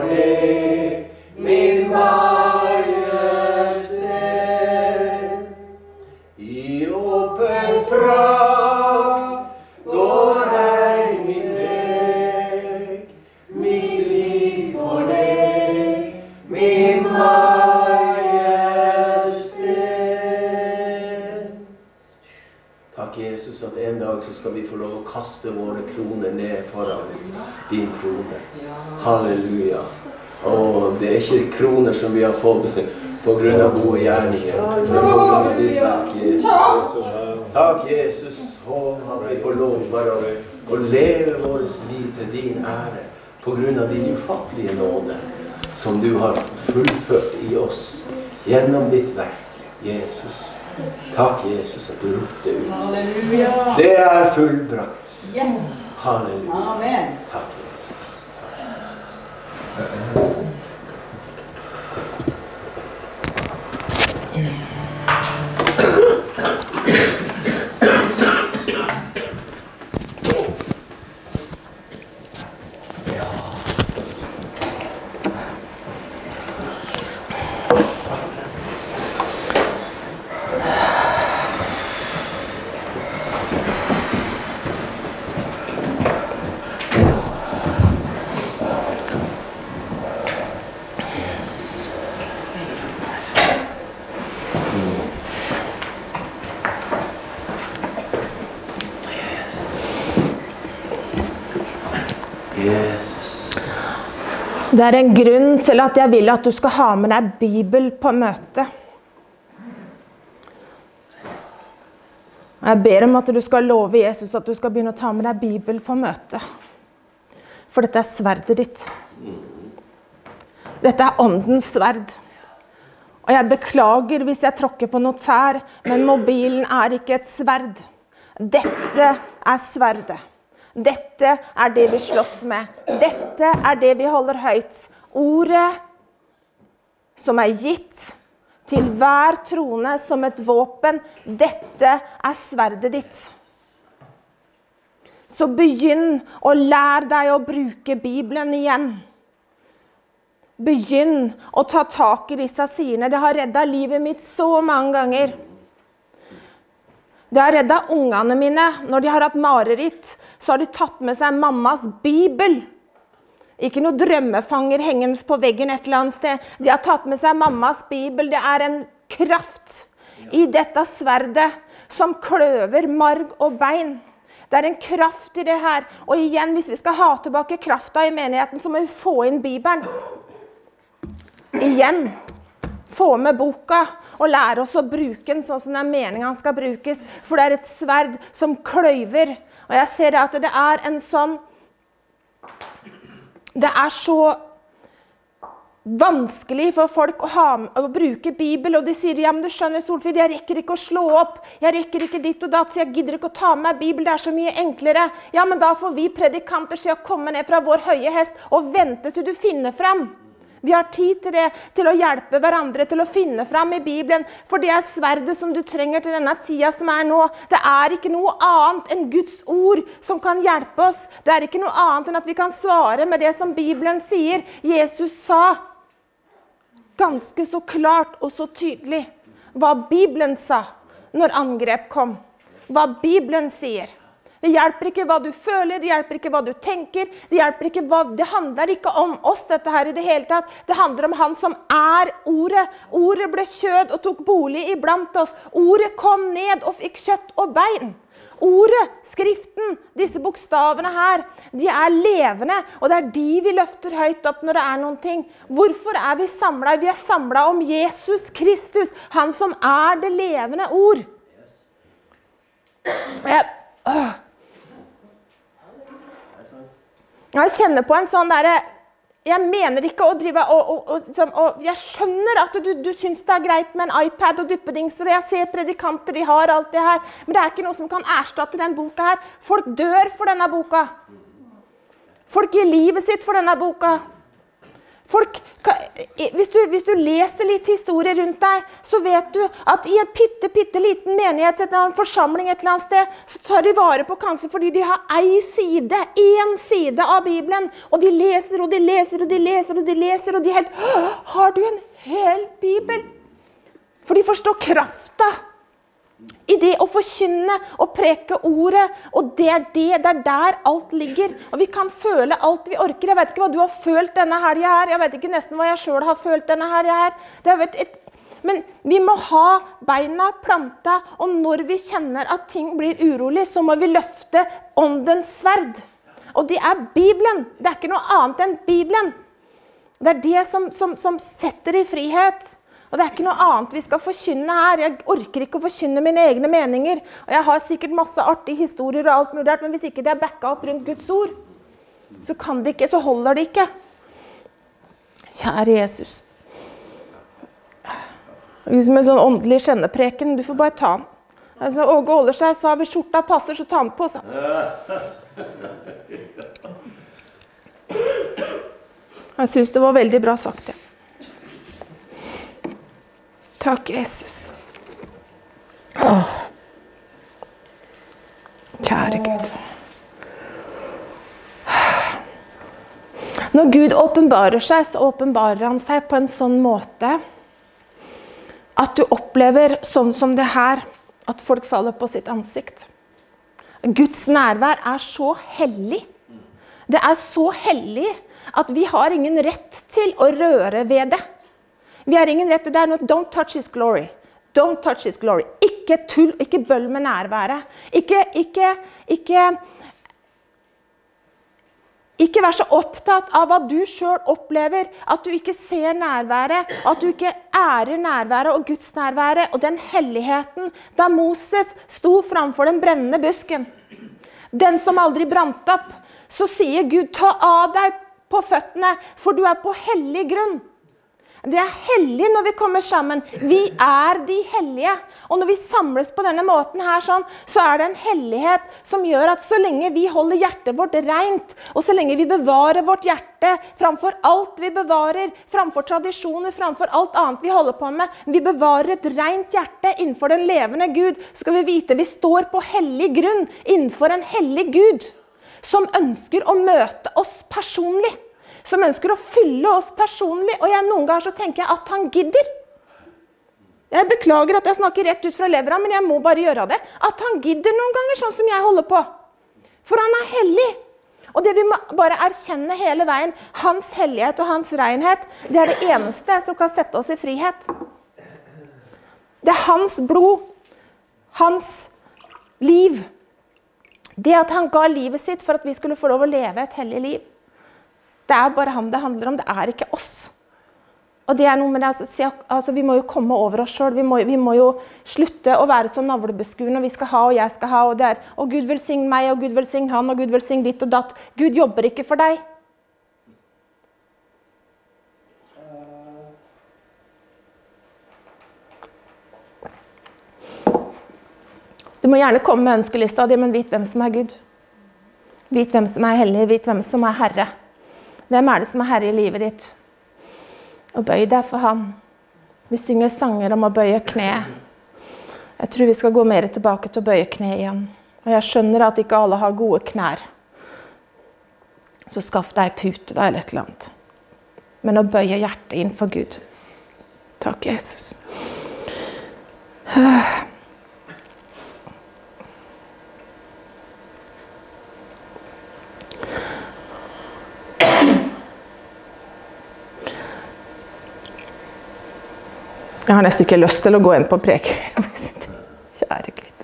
deg, min majestet. I åpen prakt går jeg min vei, mitt liv for deg, min majestet. Takk, Jesus, at en dag så skal vi få lov å kaste våre kroner ned foran din trone. Halleluja. Det er ikke kroner som vi har fått på grunn av gode gjerninger. Men på grunn av ditt takk, Jesus. Takk, Jesus, at vi får lov bare å leve vårt liv til din ære på grunn av din ufattelige nåde som du har fullført i oss gjennom ditt verk, Jesus. Takk, Jesus, at du ropte ut. Halleluja. Det er fullbrakt. Yes. Halleluja. Amen. Takk, Jesus. Det er en grunn til at jeg vil at du skal ha med deg Bibel på møte. Jeg ber om at du skal love Jesus at du skal begynne å ta med deg Bibel på møte. For dette er sverdet ditt. Dette er åndens sverd. Og jeg beklager hvis jeg tråkker på noe tær, men mobilen er ikke et sverd. Dette er sverdet. Dette er det vi slåss med. Dette er det vi holder høyt. Ordet som er gitt til hver trone som et våpen. Dette er sverdet ditt. Så begynn å lære deg å bruke Bibelen igjen. Begynn å ta tak i disse sidene. Det har reddet livet mitt så mange ganger. Det har reddet ungene mine. Når de har hatt mareritt, så har de tatt med seg mammas Bibel. Ikke noe drømmefanger hengende på veggen et eller annet sted. De har tatt med seg mammas Bibel. Det er en kraft i dette sverdet som kløver marg og bein. Det er en kraft i det her. Og igjen, hvis vi skal ha tilbake krafta i menigheten, så må vi få inn Bibelen. Igjen, få med boka og lære oss å bruke den sånn som det er meningen den skal brukes. For det er et sverd som kløyver. Og jeg ser at det er en sånn... Det er så vanskelig for folk å bruke Bibel, og de sier, ja, men du skjønner, Solfrid, jeg rekker ikke å slå opp, jeg rekker ikke ditt og datt, så jeg gidder ikke å ta med Bibel, det er så mye enklere. Ja, men da får vi predikanter se å komme ned fra vår høye hest og vente til du finner frem. Vi har tid til det, til å hjelpe hverandre, til å finne frem i Bibelen, for det er sverdet som du trenger til denne tida som er nå. Det er ikke noe annet enn Guds ord som kan hjelpe oss. Det er ikke noe annet enn at vi kan svare med det som Bibelen sier. Jesus sa ganske så klart og så tydelig hva Bibelen sa når angrep kom. Hva Bibelen sier. Det hjelper ikke hva du føler, det hjelper ikke hva du tenker, det hjelper ikke hva... Det handler ikke om oss dette her i det hele tatt. Det handler om han som er ordet. Ordet ble kjød og tok bolig iblant oss. Ordet kom ned og fikk kjøtt og bein. Ordet, skriften, disse bokstavene her, de er levende, og det er de vi løfter høyt opp når det er noen ting. Hvorfor er vi samlet? Vi er samlet om Jesus Kristus, han som er det levende ord. Jeg kjenner på en sånn der, jeg mener ikke å drive, og jeg skjønner at du synes det er greit med en iPad og duppedingser, og jeg ser predikanter, de har alt det her, men det er ikke noe som kan erstatte den boka her. Folk dør for denne boka. Folk gir livet sitt for denne boka. Hvis du leser litt historie rundt deg, så vet du at i en bitte liten menighet, en forsamling et eller annet sted, så tar de vare på kanskje fordi de har en side av Bibelen, og de leser, og de leser, og de leser, og de leser, og de helt, har du en hel Bibel? For de forstår krafta i det å forkynne og preke ordet, og det er der alt ligger. Og vi kan føle alt vi orker. Jeg vet ikke hva du har følt denne helgen her. Jeg vet ikke nesten hva jeg selv har følt denne helgen her. Men vi må ha beina planta, og når vi kjenner at ting blir urolig, så må vi løfte åndens sverd. Og det er Bibelen. Det er ikke noe annet enn Bibelen. Det er det som setter i frihet. Og det er ikke noe annet vi skal forkynne her. Jeg orker ikke å forkynne mine egne meninger. Og jeg har sikkert masse artige historier og alt mulig, men hvis ikke det er backet opp rundt Guds ord, så kan det ikke, så holder det ikke. Kjære Jesus. Liksom en sånn åndelig kjennepreken, du får bare ta den. Altså, Åge Åleskjær sa, hvis skjorta passer, så ta den på seg. Jeg synes det var veldig bra sagt, det. Takk, Jesus. Kjære Gud. Når Gud åpenbarer seg, så åpenbarer han seg på en sånn måte at du opplever sånn som det her, at folk faller på sitt ansikt. Guds nærvær er så hellig. Det er så hellig at vi har ingen rett til å røre ved det. Vi har ingen rett til det. Don't touch his glory. Don't touch his glory. Ikke tull, ikke bøll med nærværet. Ikke vær så opptatt av hva du selv opplever, at du ikke ser nærværet, at du ikke ærer nærværet og Guds nærværet, og den helligheten da Moses sto framfor den brennende busken. Den som aldri brant opp, så sier Gud, ta av deg på føttene, for du er på hellig grunn. Det er hellig når vi kommer sammen. Vi er de hellige. Og når vi samles på denne måten her sånn, så er det en hellighet som gjør at så lenge vi holder hjertet vårt rent, og så lenge vi bevarer vårt hjerte framfor alt vi bevarer, framfor tradisjoner, framfor alt annet vi holder på med, vi bevarer et rent hjerte innenfor den levende Gud, så skal vi vite vi står på hellig grunn innenfor en hellig Gud, som ønsker å møte oss personlig. Som ønsker å fylle oss personlig, og noen ganger så tenker jeg at han gidder. Jeg beklager at jeg snakker rett ut fra levra, men jeg må bare gjøre det. At han gidder noen ganger, sånn som jeg holder på. For han er hellig. Og det vi må bare erkjenne hele veien, hans hellighet og hans renhet, det er det eneste som kan sette oss i frihet. Det er hans blod, hans liv. Det at han ga livet sitt for at vi skulle få lov å leve et hellig liv. Det er bare han det handler om, det er ikke oss. Og det er noe med det, altså vi må jo komme over oss selv, vi må jo slutte å være så navlebeskuende, og vi skal ha, og jeg skal ha, og det er, og Gud velsign meg, og Gud velsign han, og Gud velsign ditt og datt. Gud jobber ikke for deg. Du må gjerne komme med ønskelista di, men vit hvem som er Gud. Vit hvem som er hellig, vit hvem som er Herre. Hvem er det som er herre i livet ditt? Og bøy deg for ham. Vi synger sanger om å bøye kne. Jeg tror vi skal gå mer tilbake til å bøye kne igjen. Og jeg skjønner at ikke alle har gode knær. Så skaff deg pute da, eller et eller annet. Men å bøye hjertet inn for Gud. Takk, Jesus. Jeg har nesten ikke lyst til å gå inn på prek. Kjære Gud.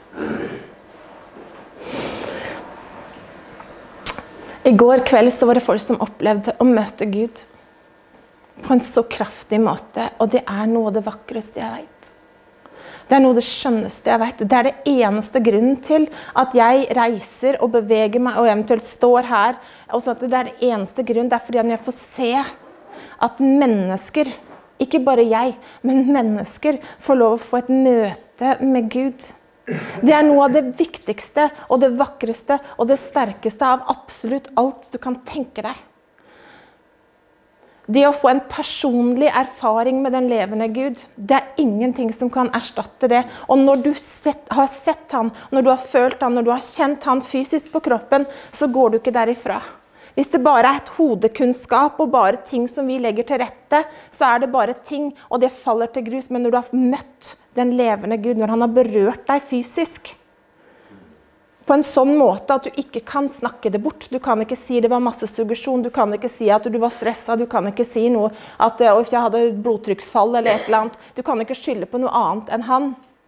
I går kveld så var det folk som opplevde å møte Gud på en så kraftig måte, og det er noe av det vakreste jeg vet. Det er noe av det skjønneste jeg vet. Det er det eneste grunnen til at jeg reiser og beveger meg, og eventuelt står her. Og så at det er det eneste grunnen, det er fordi jeg får se at mennesker, ikke bare jeg, men mennesker får lov å få et møte med Gud. Det er noe av det viktigste, og det vakreste, og det sterkeste av absolutt alt du kan tenke deg. Det å få en personlig erfaring med den levende Gud, det ingenting som kan erstatte det. Og når du har sett han, når du har følt han, når du har kjent han fysisk på kroppen, så går du ikke derifra. Hvis det bare et hodekunnskap og bare ting som vi legger til rette, så det bare ting, og det faller til grus. Men når du har møtt den levende Gud, når han har berørt deg fysisk, på en sånn måte at du ikke kan snakke det bort. Du kan ikke si det var masse suggesjon, du kan ikke si at du var stresset, du kan ikke si noe at jeg hadde blodtrykksfall eller et eller annet. Du kan ikke skylde på noe annet enn han.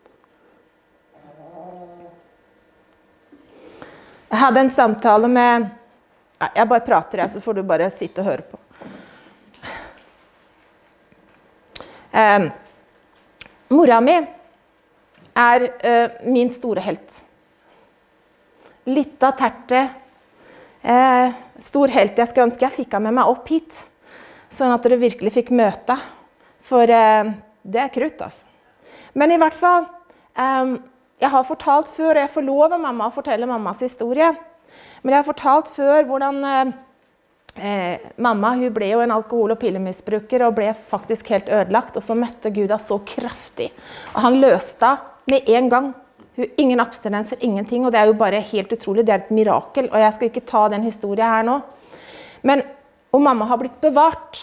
Jeg hadde en samtale med, jeg bare prater så får du bare sitte og høre på. Mora mi min store helt. Litt av terte, stor helt. Jeg skulle ønske jeg fikk med meg opp hit, sånn at dere virkelig fikk møte, for det krutt, altså. Men i hvert fall, jeg har fortalt før, og jeg får lov av mamma å fortelle mammas historie, men jeg har fortalt før hvordan mamma, hun ble jo en alkohol- og pillemisbruker, og ble faktisk helt ødelagt, og så møtte Gud så kraftig, og han løste med en gang. Ingen abstinenser, ingenting, og det jo bare helt utrolig, det et mirakel, og jeg skal ikke ta den historien her nå. Men, og mamma har blitt bevart.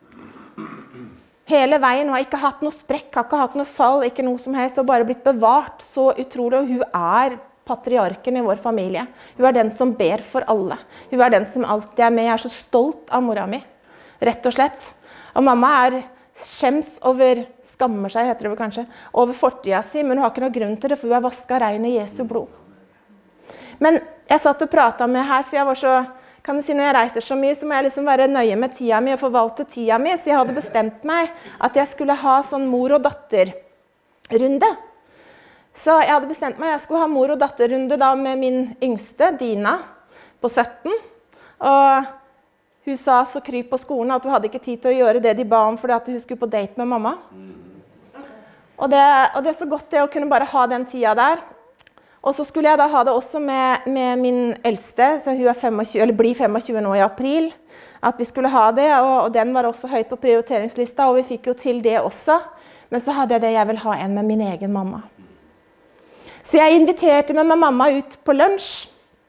Hele veien, hun har ikke hatt noe sprekk, har ikke hatt noe fall, ikke noe som helst, og bare blitt bevart så utrolig, og hun patriarken i vår familie. Hun den som ber for alle. Hun den som alltid med. Jeg så stolt av mora mi, rett og slett. Og mamma skjems over, skammer seg, heter det vel kanskje, over fortiden sin, men hun har ikke noe grunn til det, for hun vasket rein i Jesu blod. Men jeg satt og pratet med her, for jeg var så, kan du si, når jeg reiser så mye, så må jeg liksom være nøye med tida mi og forvalte tida mi, så jeg hadde bestemt meg at jeg skulle ha sånn mor- og datterrunde. Så jeg hadde bestemt meg at jeg skulle ha mor- og datterrunde da med min yngste, Dina, på 17, og hun sa så kryp på skolen at hun hadde ikke tid til å gjøre det de ba om, fordi at hun skulle på date med mamma. Og det så godt det å kunne bare ha den tida der. Og så skulle jeg da ha det også med min eldste, så hun 25, eller blir 25 nå i april, at vi skulle ha det, og den var også høyt på prioriteringslista, og vi fikk jo til det også. Men så hadde jeg det jeg vil ha en med min egen mamma. Så jeg inviterte med mamma ut på lunsj.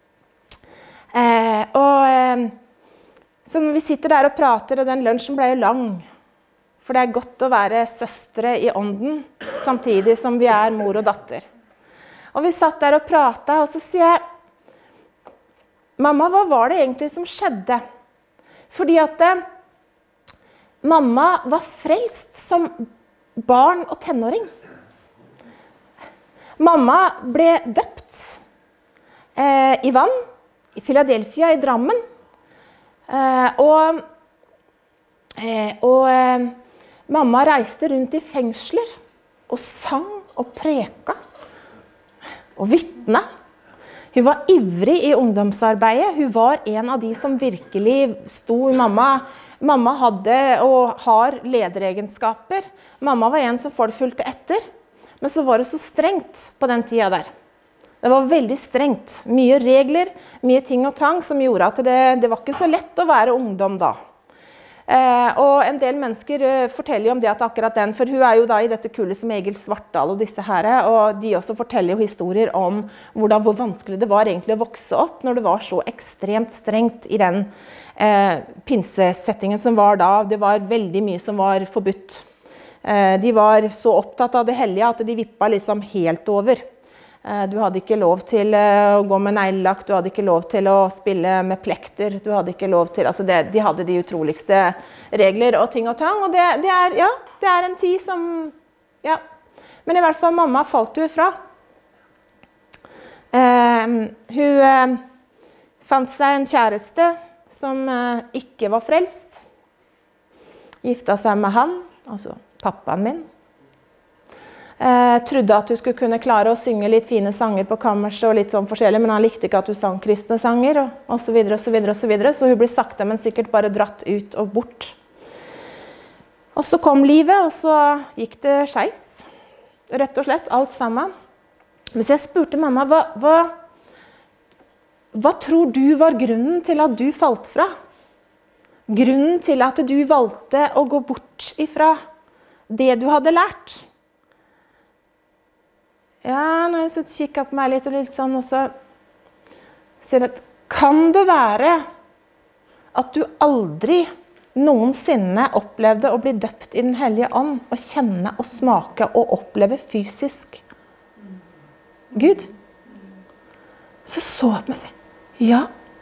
Så når vi sitter der og prater, og den lunsjen ble jo lang, for det godt å være søstre i ånden, samtidig som vi mor og datter. Og vi satt der og pratet, og så sier jeg, mamma, hva var det egentlig som skjedde? Fordi at mamma var frelst som barn og tenåring. Mamma ble døpt i vann, i Philadelphia, i Drammen. Mamma reiste rundt i fengsler og sang og preka og vittna. Hun var ivrig i ungdomsarbeidet. Hun var en av de som virkelig sto i mamma. Mamma hadde og har lederegenskaper. Mamma var en som folk fulgte etter. Men så var det så strengt på den tida der. Det var veldig strengt. Mye regler, mye ting og tang som gjorde at det var ikke så lett å være ungdom da. Og en del mennesker forteller jo om det at akkurat den, for hun jo da i dette kullet som Egil Svartdal og disse her, og de også forteller jo historier om hvor vanskelig det var egentlig å vokse opp når det var så ekstremt strengt i den pinsesettingen som var da. Det var veldig mye som var forbudt. De var så opptatt av det hellige at de vippet liksom helt over. Du hadde ikke lov til å gå med neglelakk, du hadde ikke lov til å spille med plekter, du hadde ikke lov til, altså de hadde de utroligste regler og ting og tang, og det en tid som, ja, men i hvert fall mamma falt jo ifra. Hun fant seg en kjæreste som ikke var frelst, gifta seg med han, altså pappaen min. Trodde at hun skulle kunne klare å synge litt fine sanger på kammerset og litt sånn forskjellig, men han likte ikke at hun sang kristne sanger, og så videre, og så videre, og så videre. Så hun ble sakte, men sikkert bare dratt ut og bort. Og så kom livet, og så gikk det skeis. Rett og slett, alt sammen. Men så jeg spurte mamma, hva tror du var grunnen til at du falt fra? grunnen til at du valgte å gå bort ifra det du hadde lært? Ja, når jeg kikker på meg litt og litt sånn, og så sier jeg at kan det være at du aldri noensinne opplevde å bli døpt i den hellige ånd, og kjenne og smake og oppleve fysisk Gud? Så jeg på meg og sa, ja.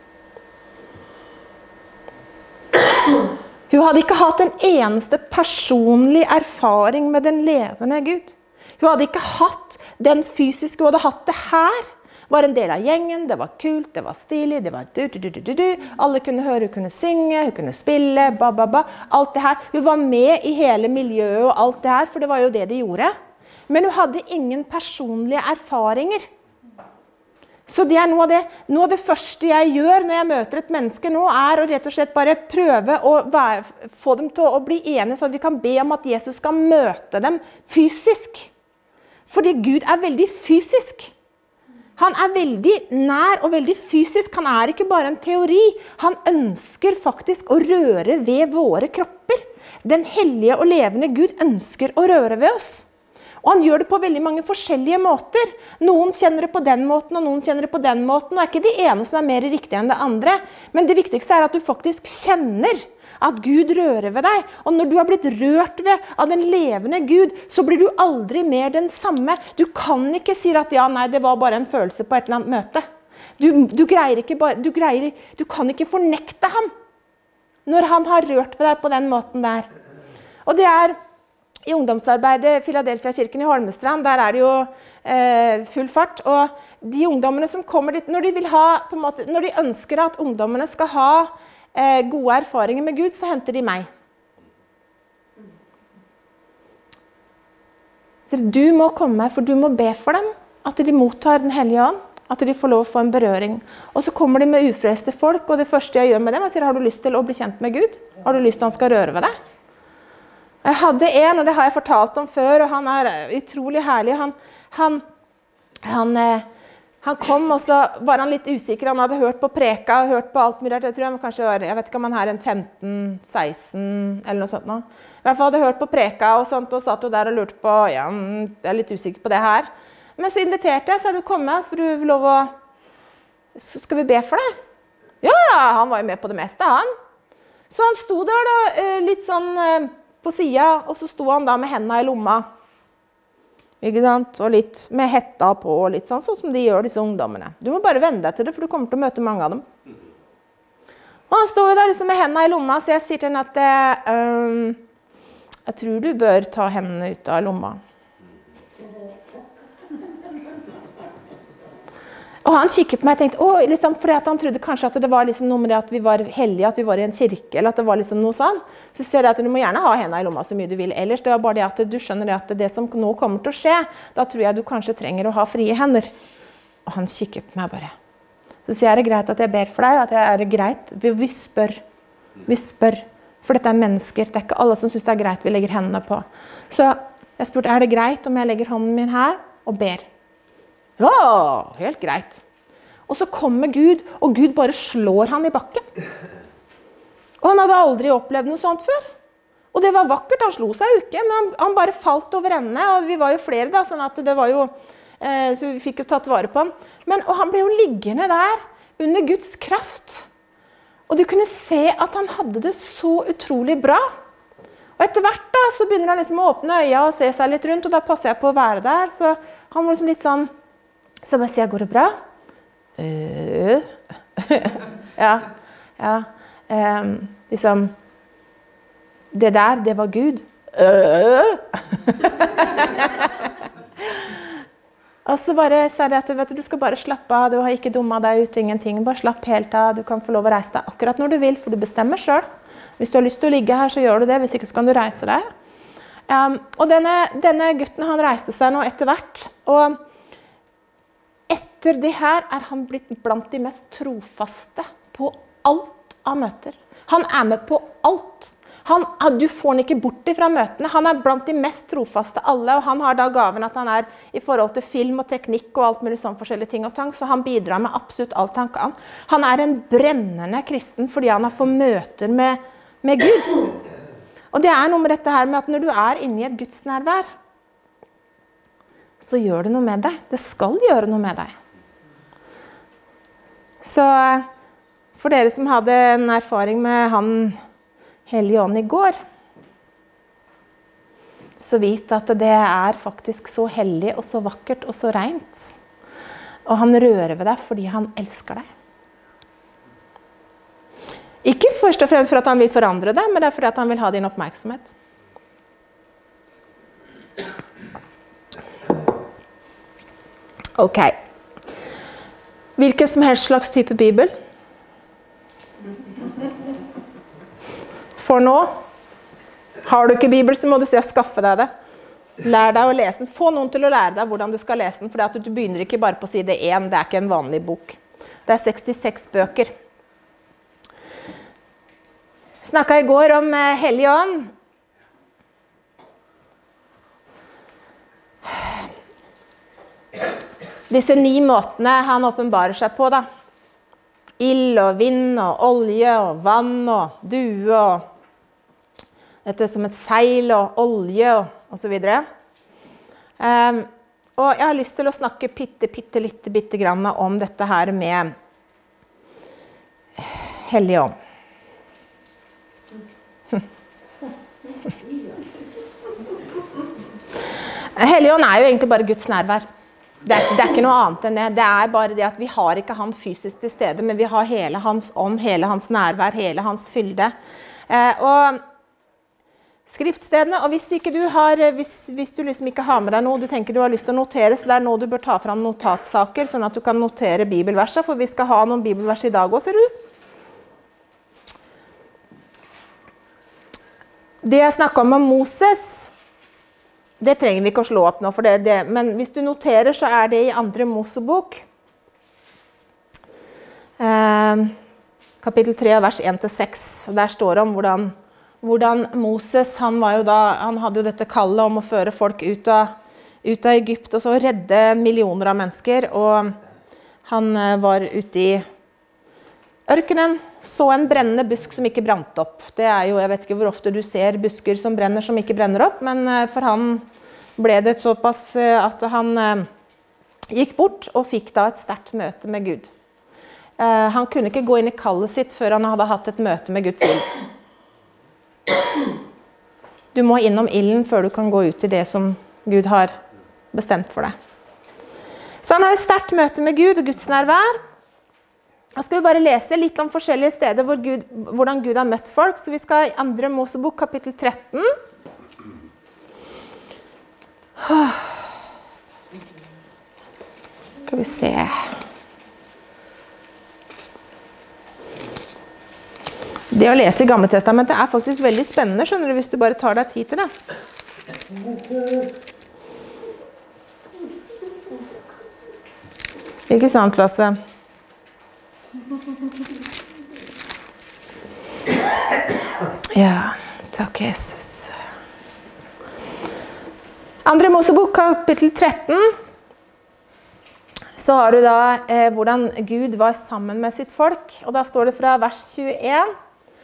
Hun hadde ikke hatt en eneste personlig erfaring med den levende Gud. Hun hadde ikke hatt den fysiske, hun hadde hatt det her. Var en del av gjengen, det var kult, det var stilig, det var du. Alle kunne høre, hun kunne synge, hun kunne spille, alt det her. Hun var med i hele miljøet og alt det her, for det var jo det de gjorde. Men hun hadde ingen personlige erfaringer. Så det noe av det første jeg gjør når jeg møter et menneske nå, å rett og slett bare prøve å få dem til å bli enige, så at vi kan be om at Jesus skal møte dem fysisk. Fordi Gud veldig fysisk. Han veldig nær og veldig fysisk. Han ikke bare en teori. Han ønsker faktisk å røre ved våre kropper. Den hellige og levende Gud ønsker å røre ved oss. Og han gjør det på veldig mange forskjellige måter. Noen kjenner det på den måten, og noen kjenner det på den måten. Og ikke det ene som mer riktig enn det andre. Men det viktigste at du faktisk kjenner at Gud rører ved deg. Og når du har blitt rørt ved av den levende Gud, så blir du aldri mer den samme. Du kan ikke si at ja, nei, det var bare en følelse på et eller annet møte. Du kan ikke fornekte ham når han har rørt ved deg på den måten der. Og det i ungdomsarbeidet Philadelphia-kirken i Holmestrand, der det jo full fart. Og de ungdommene som kommer dit, når de ønsker at ungdommene skal ha gode erfaringer med Gud, så henter de meg. Så du må komme, for du må be for dem, at de mottar den hellige ånd, at de får lov å få en berøring. Og så kommer de med ufrelste folk, og det første jeg gjør med dem, jeg sier, har du lyst til å bli kjent med Gud? Har du lyst til at han skal røre ved deg? Jeg hadde en, og det har jeg fortalt om før, og han utrolig herlig. Han kom, og så var han litt usikker. Han hadde hørt på preka og hørt på alt mulig. Jeg tror han kanskje jeg vet ikke om han en 15-16 eller noe sånt nå. I hvert fall hadde hørt på preka og sånt, og satt jo der og lurte på, ja, jeg litt usikker på det her. Men så inviterte jeg, så du komme, så får du lov å, så skal vi be for deg? Ja, han var jo med på det meste, han. Så han sto der da, litt sånn på siden, og så sto han da med hendene i lomma. Ikke sant? Og litt med hetta på, litt sånn som de gjør, disse ungdommene. Du må bare vende deg til det, for du kommer til å møte mange av dem. Og han står jo der liksom med hendene i lomma, så jeg sier til henne at jeg tror du bør ta hendene ut av lomma. Og han kikket på meg og tenkte, liksom, fordi han trodde kanskje at det var liksom noe med det at vi var hellige, at vi var i en kirke, eller at det var liksom noe sånn. Så ser jeg at du må gjerne ha hendene i lomma så mye du vil ellers. Det var bare det at du skjønner det at det som nå kommer til å skje, da tror jeg du kanskje trenger å ha frie hender. Og han kikket på meg bare. Så sier jeg, det greit at jeg ber for deg? At det greit? Vi spør. Vi spør. For dette mennesker. Det ikke alle som synes det greit vi legger hendene på. Så jeg spurte, det greit om jeg legger hånden min her og ber? Ja, helt greit. Og så kommer Gud, og Gud bare slår han i bakken. Og han hadde aldri opplevd noe sånt før. Og det var vakkert, han slo seg jo ikke, men han bare falt over ende, og vi var jo flere da, sånn at det var jo, så vi fikk jo tatt vare på han. Og han ble jo liggende der, under Guds kraft. Og du kunne se at han hadde det så utrolig bra. Og etter hvert da, så begynner han liksom å åpne øya og se seg litt rundt, og da passer jeg på å være der, så han var liksom litt sånn, så bare sier jeg, går det bra? Ja. Liksom, det der, det var Gud. Og så bare sa jeg at vet du skal bare slappe av, du har ikke dummet deg ut, ingenting, bare slapp helt av, du kan få lov å reise deg akkurat når du vil, for du bestemmer selv. Hvis du har lyst til å ligge her, så gjør du det, hvis ikke så kan du reise deg. Og denne gutten, han reiste seg nå etter hvert, og etter det her han blitt blant de mest trofaste på alt av møter. Han med på alt. Du får han ikke bort fra møtene. Han blant de mest trofaste alle, og han har da gaven at han i forhold til film og teknikk og alt mulig sånn forskjellige ting og tang, så han bidrar med absolutt alt han kan. Han en brennende kristen fordi han har fått møter med Gud. Og det noe med dette her med at når du inne i et Guds nærvær, så gjør det noe med deg. Det skal gjøre noe med deg. Så for dere som hadde en erfaring med han Hellige Ånd i går, så vit at det faktisk så hellig og så vakkert og så rent. Og han rører ved deg fordi han elsker deg. Ikke først og fremst for at han vil forandre deg, men det fordi at han vil ha din oppmerksomhet. Ok. Hvilken som helst slags type bibel? For nå, har du ikke Bibel, så må du skaffe deg det. Lær deg å lese den. Få noen til å lære deg hvordan du skal lese den, for du begynner ikke bare på side 1, det ikke en vanlig bok. Det 66 bøker. Snakket i går om Hellige Ånd. Disse 9 måtene han åpenbarer seg på, da. Ild og vind og olje og vann og due og dette som et seil og olje og så videre. Og jeg har lyst til å snakke bitte grann om dette her med Hellige Ånd. Hellige Ånd jo egentlig bare Guds nærvær. Det ikke noe annet enn det. Det bare det at vi har ikke han fysisk til stede, men vi har hele hans ånd, hele hans nærvær, hele hans fylde. Og skriftstedene, og hvis du liksom ikke har med deg noe, du tenker du har lyst til å notere, så det nå du bør ta fram notatsaker, sånn at du kan notere bibelverset, for vi skal ha noen bibelvers i dag også, ser du? Det jeg snakket om Moses, det trenger vi ikke å slå opp nå, men hvis du noterer, så det i 2. Mosebok, kapittel 3, vers 1-6, og der står det om hvordan Moses, han hadde jo dette kallet om å føre folk ut av Egypt, og så redde millioner av mennesker, og han var ute i ørkenen, så en brennende busk som ikke brant opp. Det jo, jeg vet ikke hvor ofte du ser busker som brenner som ikke brenner opp, men for han ble det såpass at han gikk bort og fikk da et sterkt møte med Gud. Han kunne ikke gå inn i kallet sitt før han hadde hatt et møte med Guds ild. Du må innom ilden før du kan gå ut i det som Gud har bestemt for deg. Så han har et sterkt møte med Gud og Guds nærvær. Da skal vi bare lese litt om forskjellige steder hvordan Gud har møtt folk. Så vi skal i 2. Mosebok, kapittel 13. Skal vi se. Det å lese i Gamle Testamentet faktisk veldig spennende, skjønner du, hvis du bare tar deg tid til det. Ikke sant, Lasse? Ja, takk Jesus. 2. Mosebok, kapittel 13, så har du da hvordan Gud var sammen med sitt folk, og da står det fra vers 21,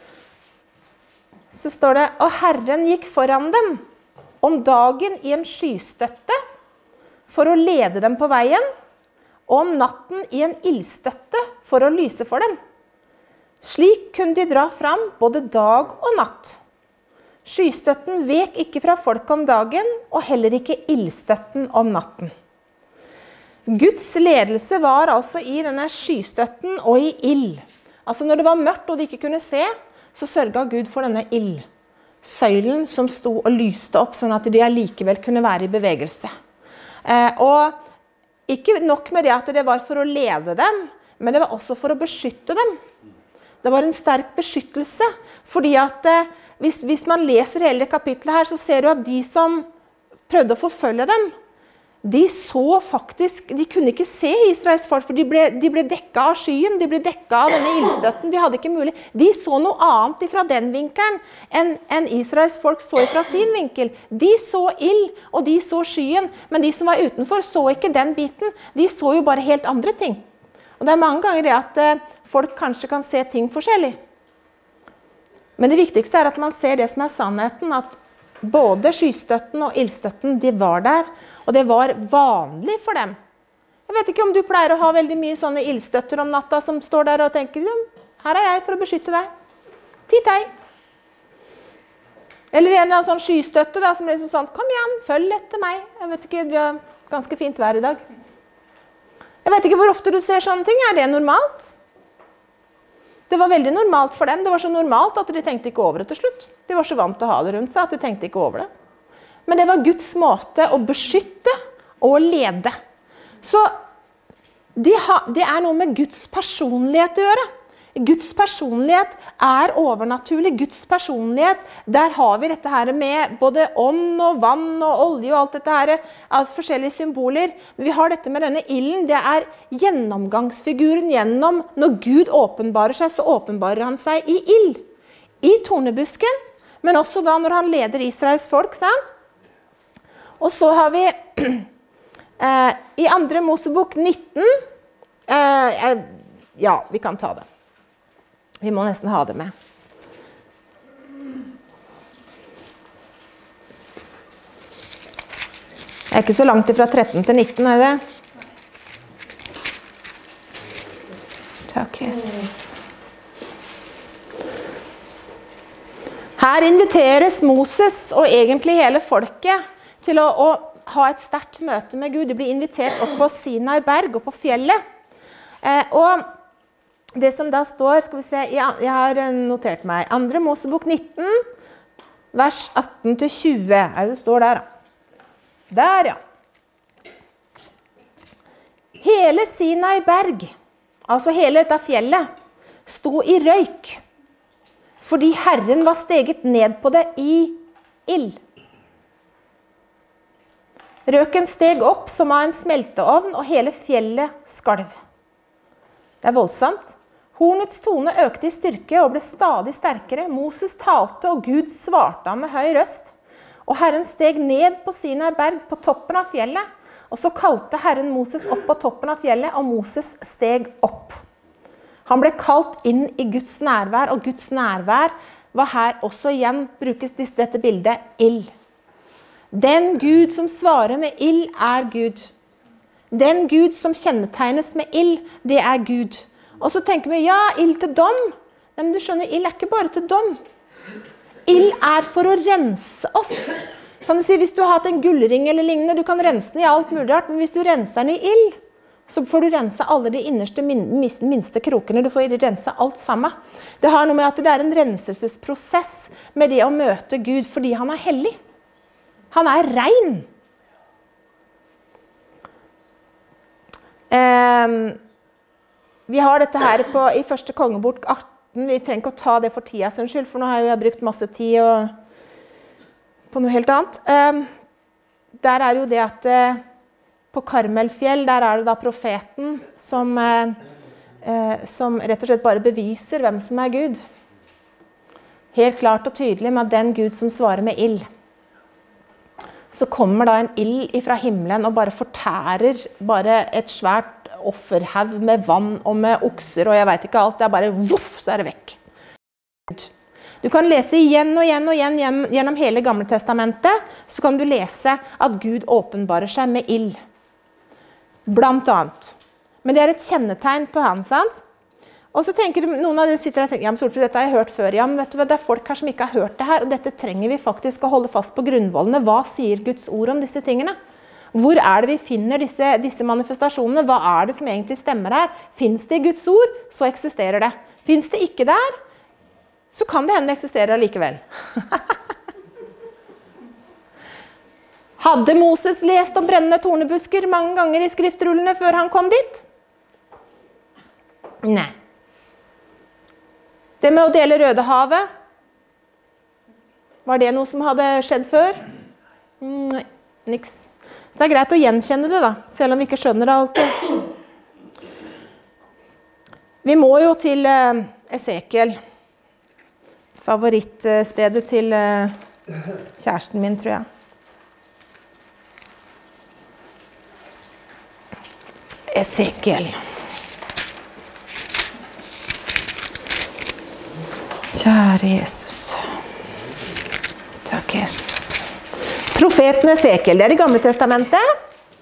så står det, og Herren gikk foran dem om dagen i en skystøtte for å lede dem på veien, og om natten i en ildstøtte for å lyse for dem. Slik kunne de dra fram både dag og natt. Skystøtten vek ikke fra folk om dagen, og heller ikke ildstøtten om natten. Guds ledelse var altså i denne skystøtten og i ild. Altså når det var mørkt og de ikke kunne se, så sørget Gud for denne ildsøylen som sto og lyste opp, sånn at de allikevel kunne være i bevegelse. Og ikke nok med det at det var for å lede dem, men det var også for å beskytte dem. Det var en sterk beskyttelse, fordi at hvis man leser hele kapittelet her, så ser du at de som prøvde å forfølge dem, de så faktisk, de kunne ikke se Israels folk, for de ble dekket av skyen, de ble dekket av denne ildstøtten, de hadde ikke mulig. De så noe annet fra den vinkelen enn Israels folk så fra sin vinkel. De så ild, og de så skyen, men de som var utenfor så ikke den biten. De så jo bare helt andre ting. Og det mange ganger det at folk kanskje kan se ting forskjellig. Men det viktigste at man ser det som sannheten, at både skystøtten og ildstøtten, de var der, og det var vanlig for dem. Jeg vet ikke om du pleier å ha veldig mye sånne ildstøtter om natta som står der og tenker, her jeg for å beskytte deg. Titt hei. Eller en eller annen sånn skystøtte da, som liksom sånn, kom igjen, følg etter meg. Jeg vet ikke, det er ganske fint vær i dag. Jeg vet ikke hvor ofte du ser sånne ting, det normalt? Det var veldig normalt for dem. Det var så normalt at de tenkte ikke over det til slutt. De var så vant til å ha det rundt seg at de tenkte ikke over det. Men det var Guds måte å beskytte og lede. Så det noe med Guds personlighet å gjøre. Guds personlighet overnaturlig. Guds personlighet, der har vi dette her med både ånd og vann og olje og alt dette her, altså forskjellige symboler. Vi har dette med denne ilden, det gjennomgangsfiguren gjennom, når Gud åpenbarer seg, så åpenbarer han seg i ild. I tornebusken, men også da når han leder Israels folk, sant? Og så har vi i 2. Mosebok 19, ja, vi kan ta det. Vi må nesten ha det med. Det ikke så langt fra 13 til 19, det? Takk, Jesus. Her inviteres Moses og egentlig hele folket til å ha et sterkt møte med Gud. De blir invitert opp på Sinai berg, opp på fjellet. Og det som da står, skal vi se, jeg har notert meg, 2. Mosebok 19, vers 18-20, det står der da. Der, ja. Hele Sinai berg, altså hele dette fjellet, sto i røyk, fordi Herren var steget ned på det i ild. Røken steg opp som av en smelteovn, og hele fjellet skalv. Det voldsomt. Hornets tone økte i styrke og ble stadig sterkere. Moses talte, og Gud svarte ham med høy røst. Og Herren steg ned på Sinai berg på toppen av fjellet. Og så kalte Herren Moses opp på toppen av fjellet, og Moses steg opp. Han ble kalt inn i Guds nærvær, og Guds nærvær var her også igjen, brukes dette bildet, ild. Den Gud som svarer med ild Gud. Den Gud som kjennetegnes med ild, det Gud. Og så tenker vi, ja, ild til dom. Nei, men du skjønner, ild ikke bare til dom. Ild for å rense oss. Kan du si, hvis du har hatt en gullring eller lignende, du kan rense den i alt mulig rart, men hvis du renser den i ild, så får du rense alle de innerste, minste krokene. Du får rense alt sammen. Det har noe med at det en renselsesprosess med det å møte Gud, fordi han hellig. Han ren. Vi har dette her i 1. kongebok 18. Vi trenger ikke å ta det for tida sin skyld, for nå har jeg brukt masse tid på noe helt annet. Der jo det at på Karmelfjell, der det da profeten som rett og slett bare beviser hvem som Gud. Helt klart og tydelig med den Gud som svarer med ild. Så kommer da en ild fra himmelen og bare fortærer bare et svært offerhav med vann og med okser, og jeg vet ikke alt, det bare voff, så det vekk. Du kan lese igjen og igjen og igjen gjennom hele Gamle Testamentet, så kan du lese at Gud åpenbarer seg med ild. Blant annet. Men det et kjennetegn på han, sant? Og så tenker noen av dere sitter og tenker, ja, men Solfrid, dette har jeg hørt før. Ja, men vet du hva, det folk her som ikke har hørt det her, og dette trenger vi faktisk å holde fast på grunnvollene. Hva sier Guds ord om disse tingene? Hvor det vi finner disse manifestasjonene? Hva det som egentlig stemmer her? Finnes det i Guds ord, så eksisterer det. Finnes det ikke der, så kan det hende det eksisterer likevel. Hadde Moses lest om brennende tornebusker mange ganger i skriftrullene før han kom dit? Nei. Det med å dele Rødehavet, var det noe som hadde skjedd før? Nei, niks. Det er greit å gjenkjenne det da, selv om vi ikke skjønner det alltid. Vi må jo til Esekiel, favorittstedet til kjæresten min, tror jeg. Esekiel. Kjære Jesus. Takk, Jesus. Profeten Esekiel, det er det gamle testamentet.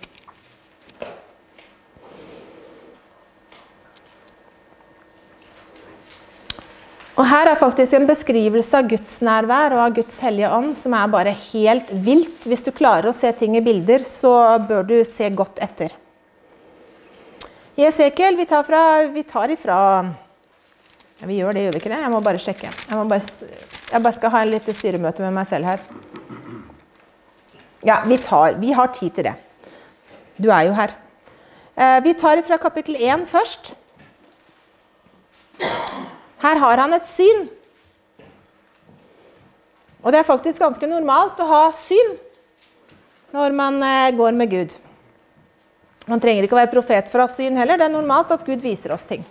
Og her er faktisk en beskrivelse av Guds nærvær og av Guds hellige ånd, som er bare helt vilt. Hvis du klarer å se ting i bilder, så bør du se godt etter. I Esekiel, vi tar ifra, ja, vi gjør det, gjør vi ikke det? Jeg må bare sjekke. Jeg bare skal ha en lite styremøte med meg selv her. Ja, vi har tid til det. Du er jo her. Vi tar ifra kapittel 1 først. Her har han et syn. Og det er faktisk ganske normalt å ha syn når man går med Gud. Man trenger ikke å være profet for å ha syn heller. Det er normalt at Gud viser oss ting.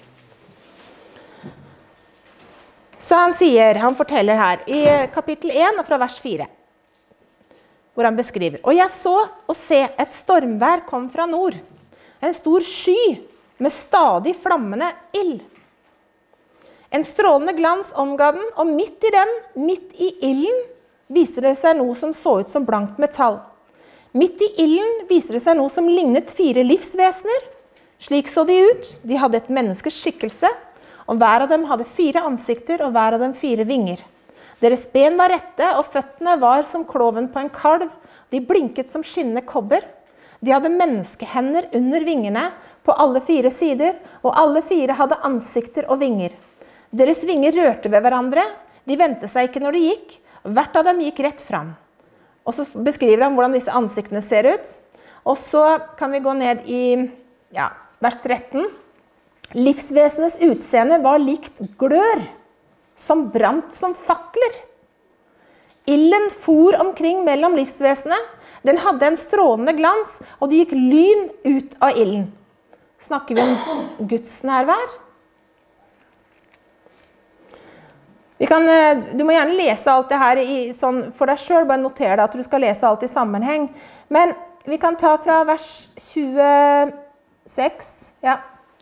Så han forteller her i kapittel 1 og fra vers 4, hvor han beskriver: «Og jeg så og se et stormvær kom fra nord, en stor sky med stadig flammende ild. En strålende glans omga den, og midt i den, midt i ilden, viser det seg noe som så ut som blankt metall. Midt i ilden viser det seg noe som lignet 4 livsvesener. Slik så de ut. De hadde et menneskes skikkelse, og hver av dem hadde 4 ansikter, og hver av dem 4 vinger. Deres ben var rette, og føttene var som kloven på en kalv. De blinket som skinnende kobber. De hadde menneskehender under vingene på alle 4 sider, og alle 4 hadde ansikter og vinger. Deres vinger rørte ved hverandre, de vendte seg ikke når de gikk, hvert av dem gikk rett fram. Og så beskriver han hvordan disse ansiktene ser ut. Og så kan vi gå ned i vers 13. Livsvesenes utseende var likt glør, som brant som fakler. Ilden for omkring mellom livsvesenene, den hadde en strålende glans, og det gikk lyn ut av ilden. Snakker vi om Guds nærvær? Du må gjerne lese alt det her for deg selv, bare noter det at du skal lese alt i sammenheng. Men vi kan ta fra vers 26, ja.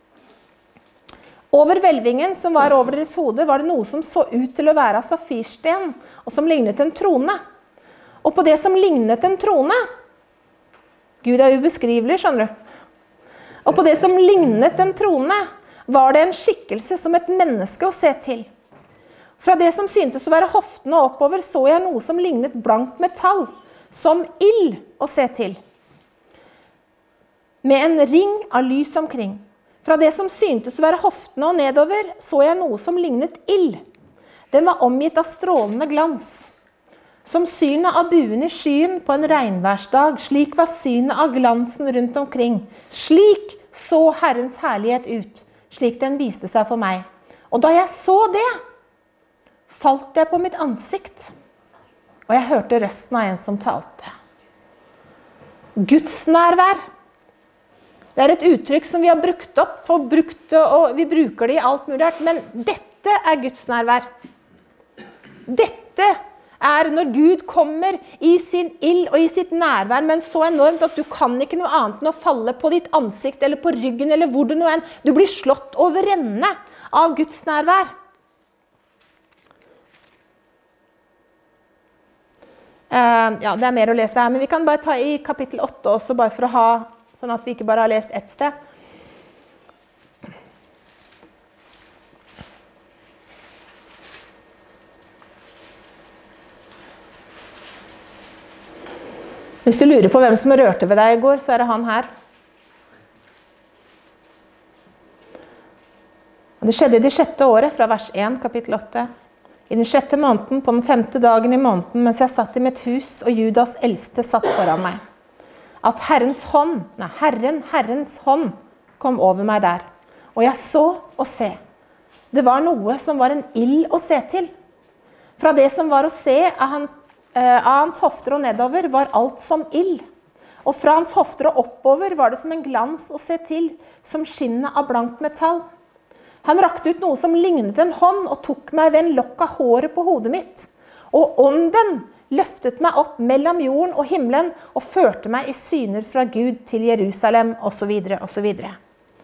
Over hvelvingen som var over deres hode var det noe som så ut til å være av safirsten, og som lignet en trone. Og på det som lignet en trone, Gud er ubeskrivelig, skjønner du. Og på det som lignet en trone, var det en skikkelse som et menneske å se til. Fra det som syntes å være hoftene oppover, så jeg noe som lignet blankt metall, som ild å se til. Med en ring av lys omkring. Fra det som syntes å være hoftene og nedover, så jeg noe som lignet ild. Den var omgitt av strålende glans. Som synet av buen i skyen på en regnværsdag, slik var synet av glansen rundt omkring. Slik så Herrens herlighet ut, slik den viste seg for meg. Og da jeg så det, falt jeg på mitt ansikt, og jeg hørte røsten av en som talte. Guds nærvær. Det er et uttrykk som vi har brukt opp, og vi bruker det i alt mulig, men dette er Guds nærvær. Dette er når Gud kommer i sin ild og i sitt nærvær, men så enormt at du kan ikke noe annet enn å falle på ditt ansikt, eller på ryggen, eller hvor du nå enn. Du blir slått over ende av Guds nærvær. Ja, det er mer å lese her, men vi kan bare ta i kapittel 8 også, bare for å ha, sånn at vi ikke bare har lest ett sted. Hvis du lurer på hvem som rørte ved deg i går, så er det han her. Og det skjedde i det 6. året, fra vers 1, kapittel 8. I den 6. måneden, på den 5. dagen i måneden, mens jeg satt i mitt hus, og Judas eldste satt foran meg. At Herrens hånd kom over meg der. Og jeg så og se. Det var noe som var en ild å se til. Fra det som var å se av hans hofter og nedover, var alt som ild. Og fra hans hofter og oppover var det som en glans å se til, som skinnet av blankt metall. Han rakte ut noe som lignet en hånd og tok meg ved en lokk av håret på hodet mitt. Og ånden løftet meg opp mellom jorden og himmelen og førte meg i syner fra Gud til Jerusalem, og så videre, og så videre.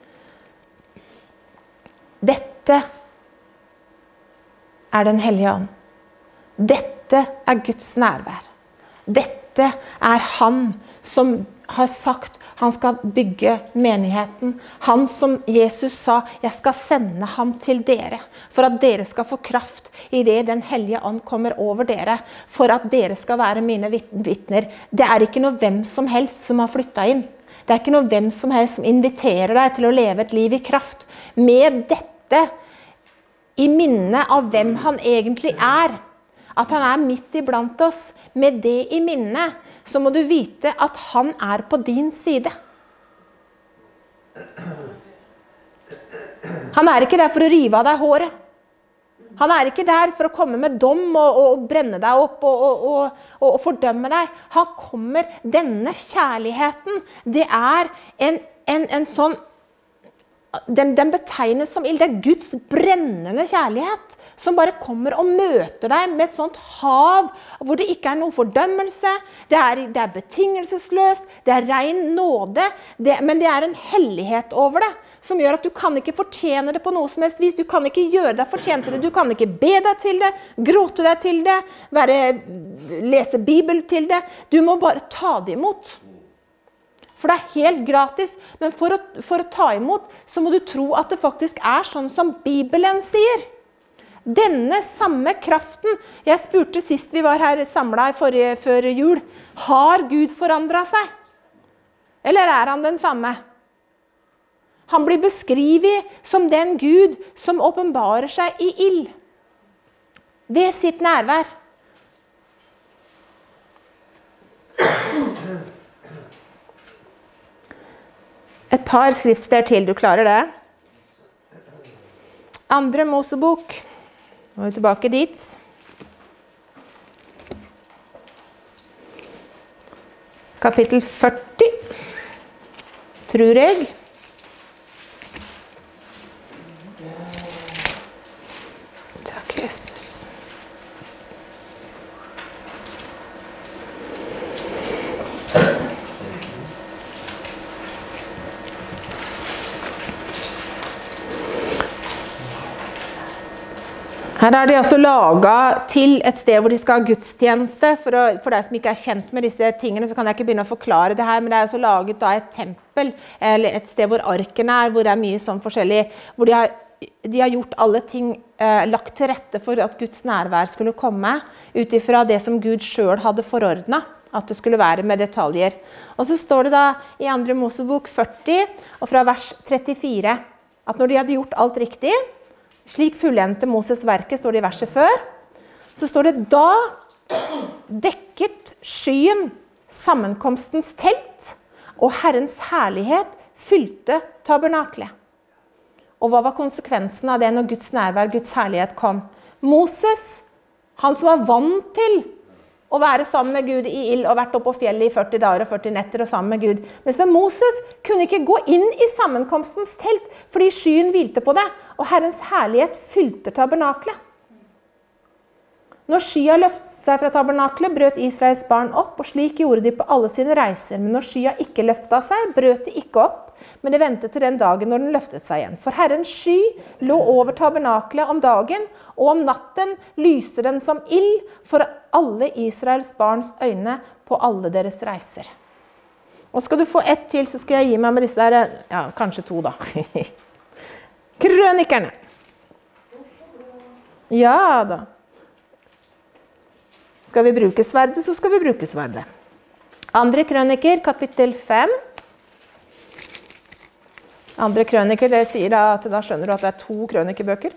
Dette er den hellige ånd. Dette er Guds nærvær. Dette er han som har sagt han skal bygge menigheten. Han som Jesus sa, jeg skal sende ham til dere, for at dere skal få kraft i det den hellige ånd kommer over dere, for at dere skal være mine vitner. Det er ikke noe hvem som helst som har flyttet inn. Det er ikke noe hvem som helst som inviterer deg til å leve et liv i kraft. Med dette i minne av hvem han egentlig er, at han er midt iblant oss, med det i minne, så må du vite at han er på din side. Han er ikke der for å rive av deg håret. Han er ikke der for å komme med dom og brenne deg opp og fordømme deg. Han kommer, denne kjærligheten, det er en sånn, den betegnes som ild. Det er Guds brennende kjærlighet som bare kommer og møter deg med et sånt hav hvor det ikke er noen fordømmelse, det er betingelsesløst, det er ren nåde, men det er en hellighet over det som gjør at du kan ikke fortjene det på noe som helst vis. Du kan ikke gjøre deg fortjent til det, du kan ikke be deg til det, gråte deg til det, lese Bibel til det. Du må bare ta det imot. For det er helt gratis, men for å ta imot, så må du tro at det faktisk er sånn som Bibelen sier. Denne samme kraften, jeg spurte sist vi var her samlet før jul, har Gud forandret seg? Eller er han den samme? Han blir beskrevet som den Gud som åpenbarer seg i ild, ved sitt nærvær. Et par skriftsteder til, du klarer det. Andre Mosebok, nå er vi tilbake dit. Kapittel 40, tror jeg. Takk, Jesus. Her er de altså laget til et sted hvor de skal ha gudstjeneste. For deg som ikke er kjent med disse tingene, så kan jeg ikke begynne å forklare det her, men det er altså laget da et tempel, eller et sted hvor arkene er, hvor det er mye sånn forskjellig, hvor de har gjort alle ting lagt til rette for at Guds nærvær skulle komme, ut ifra det som Gud selv hadde forordnet, at det skulle være med detaljer. Og så står det da i 2. Mosebok 40, og fra vers 34, at når de hadde gjort alt riktig, slik fullendte Moses verket, står det i verset før, så står det, da dekket skyen sammenkomstens telt, og Herrens herlighet fylte tabernaklet. Og hva var konsekvensen av det når Guds nærvær, Guds herlighet kom? Moses, han som var vant til å være sammen med Gud i ild, og vært oppe på fjellet i 40 dager og 40 netter og sammen med Gud. Men så Moses kunne ikke gå inn i sammenkomstens telt, fordi skyen hvilte på det, og Herrens herlighet fylte tabernaklet. Når skya løftet seg fra tabernaklet, brøt Israels barn opp, og slik gjorde de på alle sine reiser. Men når skya ikke løftet seg, brøt de ikke opp, men de ventet til den dagen når den løftet seg igjen. For Herrens sky lå over tabernaklet om dagen, og om natten lyste den som ild for alle Israels barns øyne på alle deres reiser. Og skal du få ett til, så skal jeg gi meg med disse her, ja, kanskje 2 da. Krønikerne. Ja da. Skal vi bruke sverdet, så skal vi bruke sverdet. 2. Krøniker, kapittel 5. 2. Krøniker, det sier da at da skjønner du at det er 2 krønikerbøker.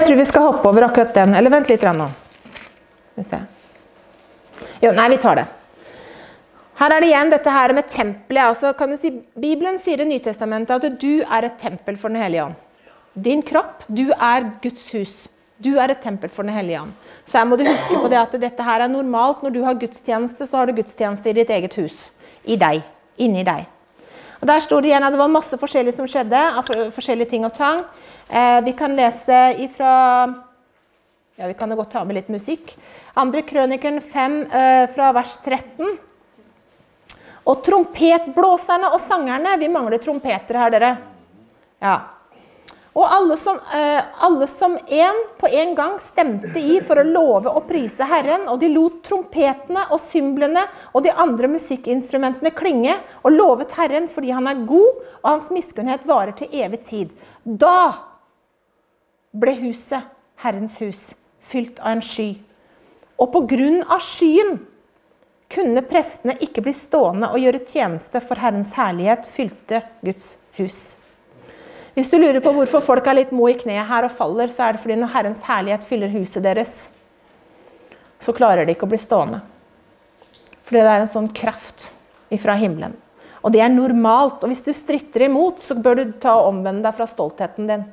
jeg tror vi skal hoppe over akkurat den. Eller vent litt nå. Skal vi se. Jo, nei, vi tar det. Her det igjen dette her med tempelet. Altså, kan du si, Bibelen sier i Nytestamentet at du et tempel for den hellige ånd. Din kropp, du Guds hus. Du et tempel for den hellige ånd. Så her må du huske på det at dette her normalt. Når du har gudstjeneste, så har du gudstjeneste i ditt eget hus. I deg. Inni deg. Og der står det igjen at det var masse forskjellig som skjedde, av forskjellige ting og tang. Vi kan lese ifra, ja, vi kan jo godt ta med litt musikk. 2. Krønikeren 5 fra vers 13. Og trompetblåserne og sangerne, vi mangler trompeter her, dere. Ja. Og alle som på en gang stemte i for å love og prise Herren, og de lot trompetene og symblene og de andre musikkinstrumentene klinge, og lovet Herren fordi han god, og hans miskunnhet varer til evig tid. Da ble huset, Herrens hus, fylt av en sky. Og på grunn av skyen kunne prestene ikke bli stående og gjøre tjeneste, for Herrens herlighet fylte Guds hus. Hvis du lurer på hvorfor folk litt mo i kneet her og faller, så det fordi når Herrens herlighet fyller huset deres, så klarer de ikke å bli stående. Fordi det en sånn kraft ifra himmelen. Og det normalt, og hvis du stritter imot, så bør du ta og omvende deg fra stoltheten din.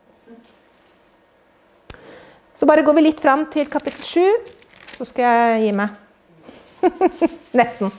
Så bare går vi litt frem til kapittel 7, så skal jeg gi meg. Nesten.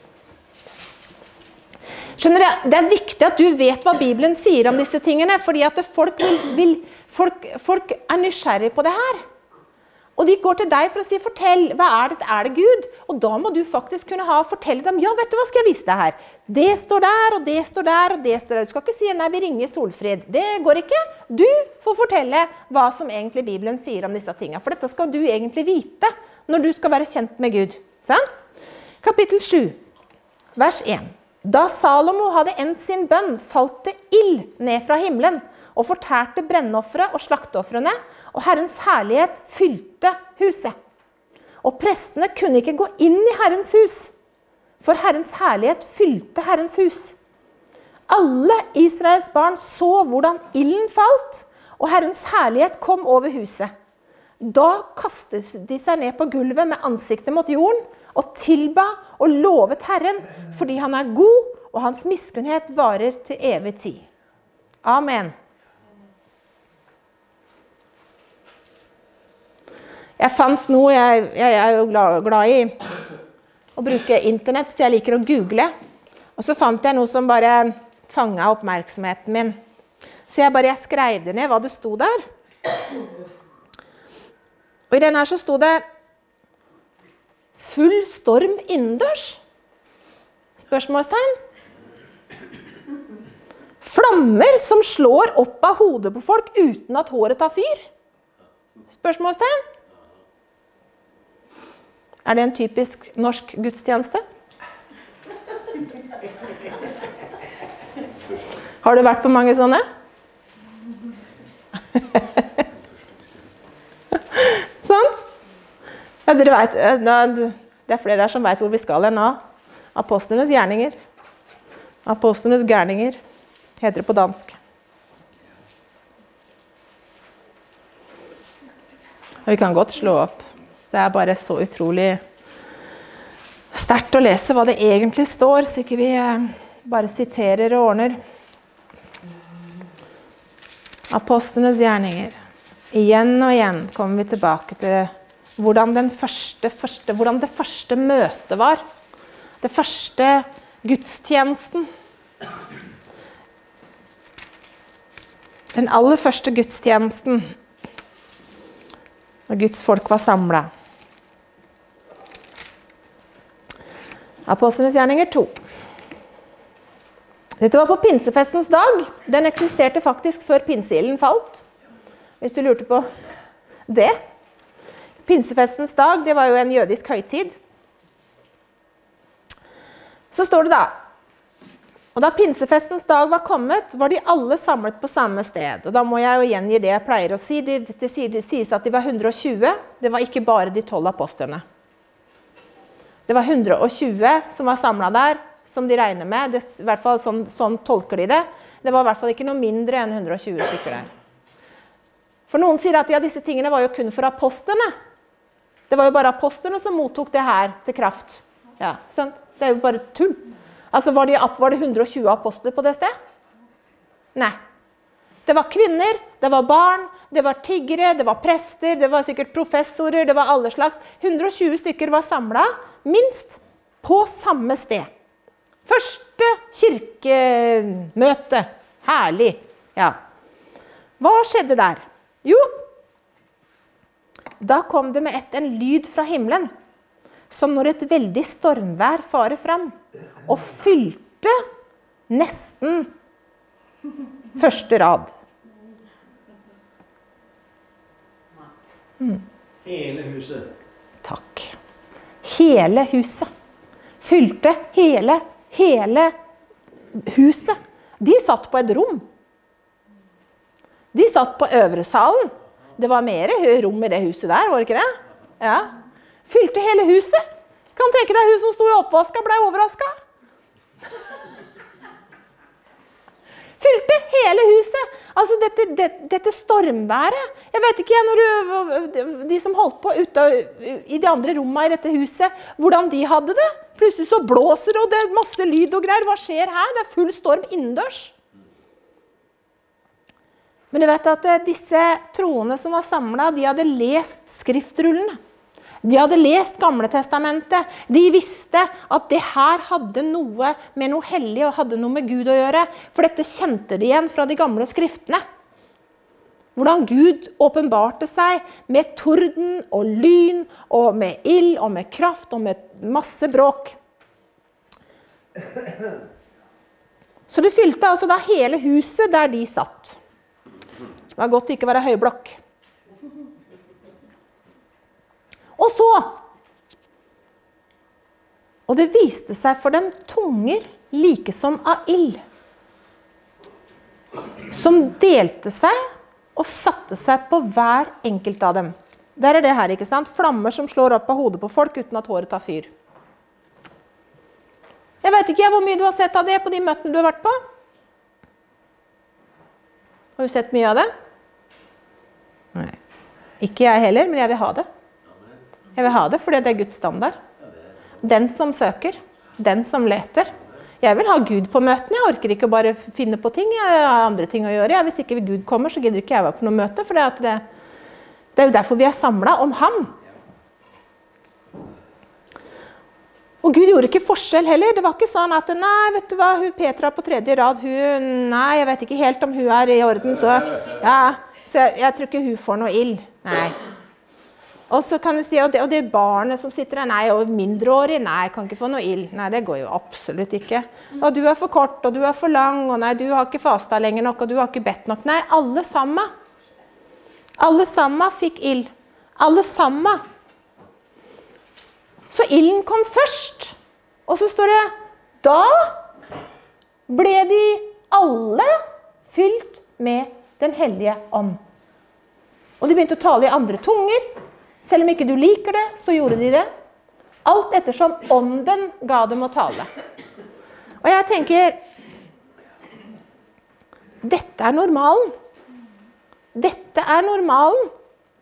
Skjønner du, det viktig at du vet hva Bibelen sier om disse tingene, fordi at folk nysgjerrige på det her. Og de går til deg for å si, fortell, hva det Gud? Og da må du faktisk kunne fortelle dem, ja, vet du hva skal jeg vise deg her? Det står der, og det står der, og det står der. Du skal ikke si, nei, vi ringer Solfrid. Det går ikke. Du får fortelle hva som egentlig Bibelen sier om disse tingene. For dette skal du egentlig vite når du skal være kjent med Gud. Sant? Kapittel 7, vers 1. Da Salomo hadde endt sin bønn, falt det ild ned fra himmelen, og fortærte brennoffere og slakteoffrene, og Herrens herlighet fylte huset. Og prestene kunne ikke gå inn i Herrens hus, for Herrens herlighet fylte Herrens hus. Alle Israels barn så hvordan ilden falt, og Herrens herlighet kom over huset. Da kastet de seg ned på gulvet med ansiktet mot jorden, og tilba og lovet Herren, fordi han god, og hans miskunnhet varer til evig tid. Amen. Jeg fant noe, jeg jo glad i å bruke internett, så jeg liker å google. Og så fant jeg noe som bare fanget oppmerksomheten min. Så jeg skrev det ned, hva det sto der. Og i den her så sto det full storm innendørs? Spørsmålstegn. Flammer som slår opp av hodet på folk uten at håret tar fyr? Spørsmålstegn. Det en typisk norsk gudstjeneste? Har du vært på mange sånne? Sant? Ja, dere vet, det flere her som vet hvor vi skal nå. Apostlenes gjerninger. Apostlenes gjerninger heter det på dansk. Og vi kan godt slå opp. Det bare så utrolig sterkt å lese hva det egentlig står, så ikke vi bare siterer og ordner. Apostlenes gjerninger. Igjen og igjen kommer vi tilbake til hvordan det første møtet var. Det første gudstjenesten. Den aller første gudstjenesten. Når Guds folk var samlet. Apostlenes gjerninger 2. Dette var på pinsefestens dag. Den eksisterte faktisk før pinseilden falt. Hvis du lurte på det. Pinsefestens dag, det var jo en jødisk høytid. Så står det da, og da pinsefestens dag var kommet, var de alle samlet på samme sted. Og da må jeg jo gjengi det jeg pleier å si. Det sies at de var 120, det var ikke bare de 12 apostlene. Det var 120 som var samlet der, som de regner med. I hvert fall sånn tolker de det. Det var i hvert fall ikke noe mindre enn 120 stykker der. For noen sier at ja, disse tingene var jo kun for apostlene. Det var jo bare apostlene som mottok det her til kraft. Ja, sant? Det er jo bare tull. Altså, var det 120 apostler på det sted? Nei. Det var kvinner, det var barn, det var tiggere, det var prester, det var sikkert professorer, det var alle slags. 120 stykker var samlet, minst, på samme sted. Første kirkemøte. Herlig. Ja. Hva skjedde der? Jo, da kom det med en lyd fra himmelen, som når et veldig stormvær farer fram, og fylte nesten første rad. Hele huset. Takk. Hele huset. Fylte hele huset. De satt på et rom. De satt på øvre salen. Det var mer rom i det huset der, var det ikke det? Ja. Fylte hele huset. Kan tenke deg hun som sto i oppvasket ble overrasket. Fylte hele huset. Altså dette stormværet. Jeg vet ikke når de som holdt på ute i de andre rommene i dette huset, hvordan de hadde det. Plutselig så blåser det, og det er masse lyd og greier. Hva skjer her? Det er full storm innendørs. Men du vet at disse troende som var samlet, de hadde lest skriftrullene. De hadde lest Gamle testamentet. De visste at det her hadde noe med noe hellig og hadde noe med Gud å gjøre. For dette kjente de igjen fra de gamle skriftene. Hvordan Gud åpenbarte seg med torden og lyn og med ild og med kraft og med masse bråk. Så det fylte altså da hele huset der de satt. Det var godt det ikke var en høyblokk. Og så, og det viste seg for dem tunger like som av ild, som delte seg og satte seg på hver enkelt av dem. Der er det her, ikke sant? Flammer som slår opp av hodet på folk uten at håret tar fyr. Jeg vet ikke hvor mye du har sett av det på de møtene du har vært på. Har du sett mye av det? Nei. Ikke jeg heller, men jeg vil ha det. Jeg vil ha det fordi det er Guds standard. Den som søker, den som leter. Jeg vil ha Gud på møtene. Jeg orker ikke bare finne på ting. Jeg har andre ting å gjøre. Hvis ikke Gud kommer, så gidder ikke jeg være på noe møte. For det er jo derfor vi er samlet om ham. Og Gud gjorde ikke forskjell heller. Det var ikke sånn at, nei, vet du hva, hun Petra på 3. rad, nei, jeg vet ikke helt om hun er i orden, så jeg tror ikke hun får noe ild. Nei. Og så kan du si, og det barnet som sitter der, nei, og mindreårig, nei, jeg kan ikke få noe ild. Nei, det går jo absolutt ikke. Og du er for kort, og du er for lang, og nei, du har ikke fastet lenger nok, og du har ikke bedt nok. Nei, alle sammen. Alle sammen fikk ild. Alle sammen. Så ilden kom først. Og så står det, da ble de alle fylt med den hellige ånd. Og de begynte å tale i andre tunger. Selv om ikke du liker det, så gjorde de det. Alt ettersom ånden ga dem å tale. Og jeg tenker, dette er normalen. Dette er normalen.